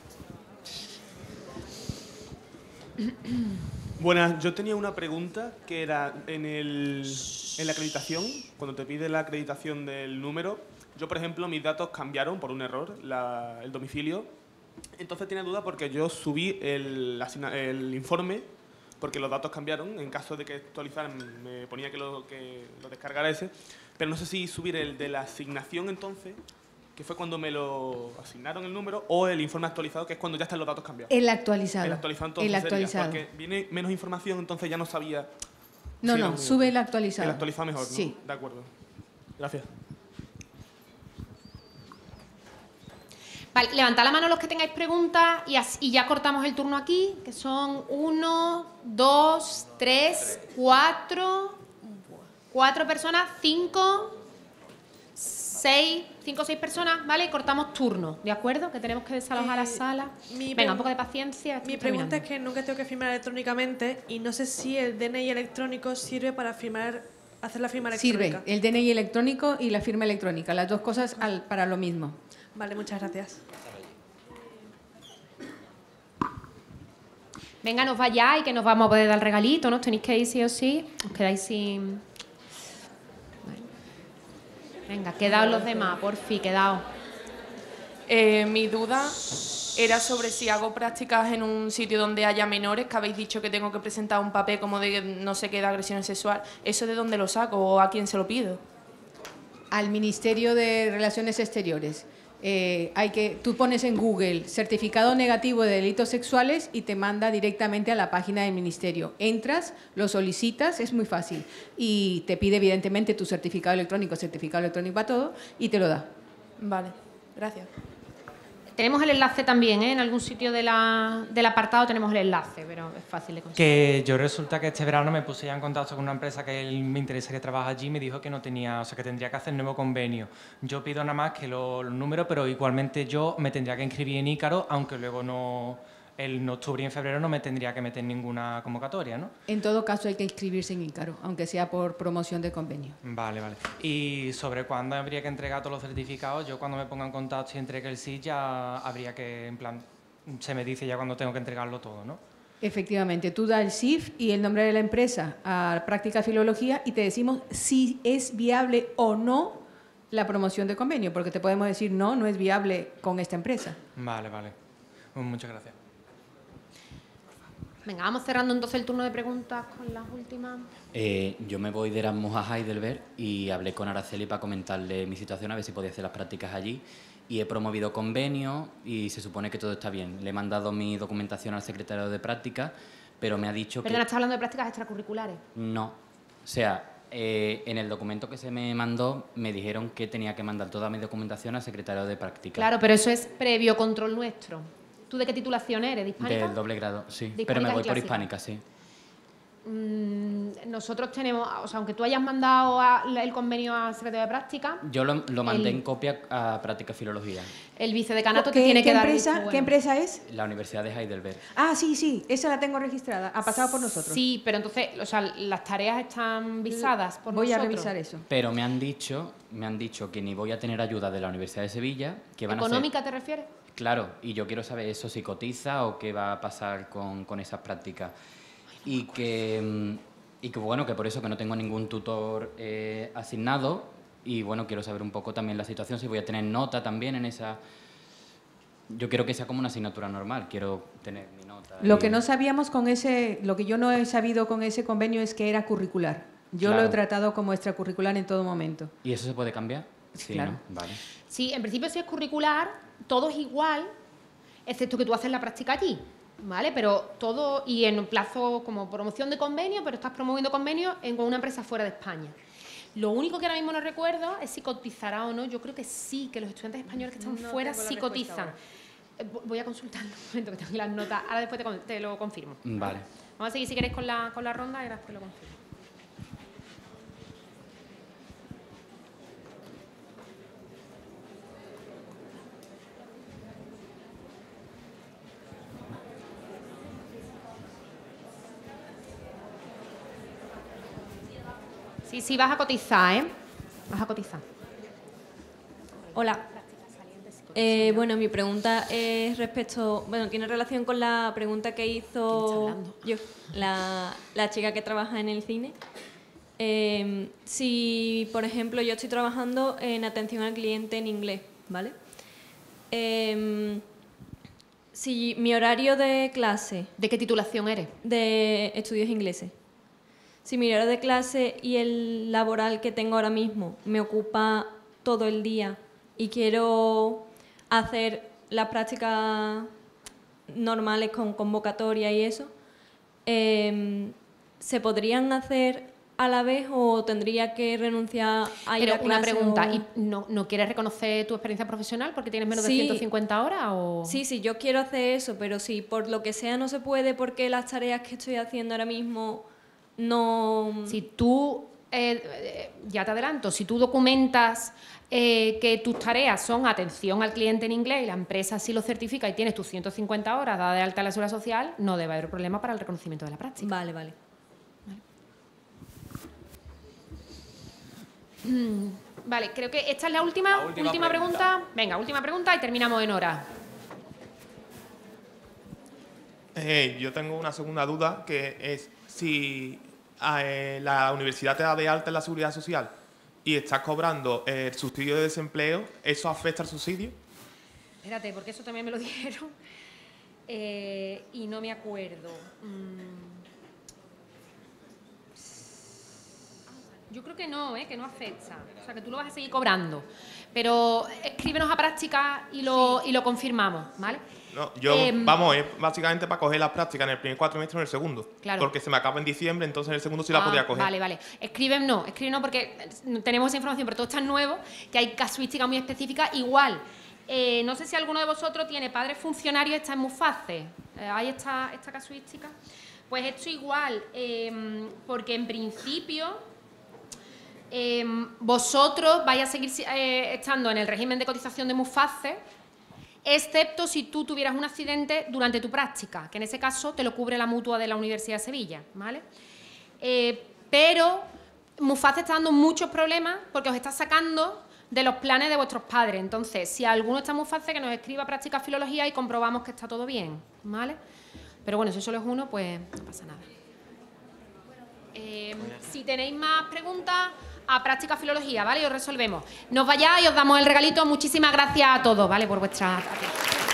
después. Buenas, yo tenía una pregunta que era en la acreditación, cuando te pide la acreditación del número, yo, por ejemplo, mis datos cambiaron por un error, el domicilio. Entonces tenía duda porque yo subí el informe porque los datos cambiaron. En caso de que actualizaran, me ponía que lo descargara ese. Pero no sé si subir el de la asignación entonces, que fue cuando me lo asignaron el número, o el informe actualizado, que es cuando ya están los datos cambiados. El actualizado. El actualizado entonces El actualizado. sería, porque viene menos información, entonces ya no sabía... No, si era no, sube el actualizado. El actualizado mejor, ¿no? Sí. De acuerdo. Gracias. Vale, levantad la mano los que tengáis preguntas y ya cortamos el turno aquí, que son 1, 2, 3, 4 personas, 5, 6, 5 o 6 personas, ¿vale? Y cortamos turno, ¿de acuerdo? Que tenemos que desalojar la sala. Venga, un poco de paciencia. Mi pregunta es que nunca tengo que firmar electrónicamente y no sé si el DNI electrónico sirve para hacer la firma electrónica. Sirve el DNI electrónico y la firma electrónica, las dos cosas para lo mismo. Vale, muchas gracias. Venga, nos vayáis, que nos vamos a poder dar el regalito, ¿no? Os tenéis que ir sí o sí. Os quedáis sin... Bueno. Venga, quedaos los demás, por fin, quedaos. Mi duda era sobre si hago prácticas en un sitio donde haya menores, que habéis dicho que tengo que presentar un papel como de no sé qué de agresión sexual. ¿Eso de dónde lo saco o a quién se lo pido? Al Ministerio de Relaciones Exteriores. Tú pones en Google certificado negativo de delitos sexuales y te manda directamente a la página del ministerio. Entras, lo solicitas, es muy fácil, y te pide evidentemente tu certificado electrónico para todo, y te lo da. Vale, gracias. Tenemos el enlace también, ¿eh? En algún sitio del apartado tenemos el enlace, pero es fácil de conseguir. Que yo resulta que este verano me puse ya en contacto con una empresa que me interesa que trabaja allí y me dijo que no tenía, o sea, que tendría que hacer nuevo convenio. Yo pido nada más que los números, pero igualmente yo me tendría que inscribir en Ícaro, aunque luego en octubre y en febrero no me tendría que meter en ninguna convocatoria, ¿no? En todo caso hay que inscribirse en Ícaro, aunque sea por promoción de convenio. Vale, vale. Y sobre cuándo habría que entregar todos los certificados, yo cuando me ponga en contacto y entregue el SIF ya habría que, en plan, se me dice ya cuando tengo que entregarlo todo, ¿no? Efectivamente, tú das el SIF y el nombre de la empresa a Práctica Filología y te decimos si es viable o no la promoción de convenio, porque te podemos decir no es viable con esta empresa. Vale, vale. Muchas gracias. Venga, vamos cerrando entonces el turno de preguntas con las últimas. Yo me voy de Erasmus a Heidelberg y hablé con Araceli para comentarle mi situación, a ver si podía hacer las prácticas allí. Y he promovido convenio y se supone que todo está bien. Le he mandado mi documentación al secretario de práctica, pero me ha dicho Perdona, ¿estás hablando de prácticas extracurriculares? no. O sea, en el documento que se me mandó me dijeron que tenía que mandar toda mi documentación al secretario de práctica. Claro, pero eso es previo control nuestro. ¿Tú de qué titulación eres? ¿De hispánica? Del doble grado, sí. ¿De Pero me hispánica voy y por clásica? hispánica, sí. Nosotros tenemos, o sea, aunque tú hayas mandado el convenio al secretario de práctica, Yo lo mandé en copia a Práctica Filología, el vicedecanato te tiene que dar visto bueno. ¿Qué empresa es? la Universidad de Heidelberg. Ah, sí, esa la tengo registrada, ha pasado por nosotros. Sí, pero entonces, o sea, las tareas están visadas por Voy nosotros. a revisar eso. Pero me han dicho que ni voy a tener ayuda de la Universidad de Sevilla, que van a ¿Económica te refieres? Claro, y yo quiero saber eso, si cotiza o qué va a pasar con esas prácticas. Y que bueno, que por eso que no tengo ningún tutor asignado, y bueno, quiero saber un poco también la situación, si voy a tener nota también en esa... Yo quiero que sea como una asignatura normal, quiero tener mi nota. Lo que no sabíamos lo que yo no he sabido con ese convenio es que era curricular. Yo Claro. lo he tratado como extracurricular en todo momento. ¿Y eso se puede cambiar? Sí, claro. ¿no? Vale. Sí, en principio si es curricular, todo es igual, excepto que tú haces la práctica allí. ¿vale? Pero todo, y en un plazo como promoción de convenio, pero estás promoviendo convenio con una empresa fuera de España. Lo único que ahora mismo no recuerdo es si cotizará o no. Yo creo que sí, que los estudiantes españoles que están fuera sí cotizan. Voy a consultarlo un momento, que tengo las notas. Ahora después te lo confirmo. Vale. Vamos a seguir si queréis con la ronda y ahora después lo confirmo. Sí, vas a cotizar, ¿eh? Vas a cotizar. Hola. Bueno, mi pregunta es respecto... Bueno, tiene relación con la pregunta que hizo yo, la chica que trabaja en el cine. Si, por ejemplo, yo estoy trabajando en atención al cliente en inglés, ¿vale? Si mi horario de clase... ¿De qué titulación eres? De estudios ingleses. Si mi horario de clase y el laboral que tengo ahora mismo me ocupa todo el día y quiero hacer las prácticas normales con convocatoria y eso, ¿se podrían hacer a la vez o tendría que renunciar a ir a clase? Una pregunta, ¿y no quieres reconocer tu experiencia profesional porque tienes menos de 150 horas? ¿O? Sí, yo quiero hacer eso, pero si por lo que sea no se puede porque las tareas que estoy haciendo ahora mismo no... Si tú, ya te adelanto, si tú documentas que tus tareas son atención al cliente en inglés y la empresa así lo certifica y tienes tus 150 horas dadas de alta en la Seguridad Social, no debe haber problema para el reconocimiento de la práctica. Vale. Vale, creo que esta es la última pregunta. Venga, última pregunta y terminamos en hora. Yo tengo una segunda duda, que es si la universidad te da de alta en la Seguridad Social y estás cobrando el subsidio de desempleo, ¿eso afecta al subsidio? Espérate, porque eso también me lo dijeron y no me acuerdo. Yo creo que no afecta. O sea, que tú lo vas a seguir cobrando. Pero escríbenos a práctica y lo confirmamos, ¿vale? No, yo, vamos, es básicamente para coger las prácticas en el primer cuatrimestre o en el segundo. Claro. Porque se me acaba en diciembre, entonces en el segundo sí la podía coger. Vale. Escríbenos porque tenemos esa información, pero todo está nuevo, que hay casuística muy específica. Igual, no sé si alguno de vosotros tiene padres funcionarios, está en MUFACE. ¿Hay esta casuística? Pues esto igual, porque en principio... vosotros vais a seguir estando en el régimen de cotización de MUFACE, excepto si tú tuvieras un accidente durante tu práctica, que en ese caso te lo cubre la mutua de la Universidad de Sevilla, ¿vale? Pero MUFACE está dando muchos problemas porque os está sacando de los planes de vuestros padres. Entonces, si alguno está en MUFACE, que nos escriba práctica filología y comprobamos que está todo bien, ¿vale? Pero bueno, si solo es uno, pues no pasa nada. Si tenéis más preguntas, a práctica filología, ¿vale? Y os resolvemos. Nos vayáis y os damos el regalito. Muchísimas gracias a todos, ¿vale? Por vuestra atención.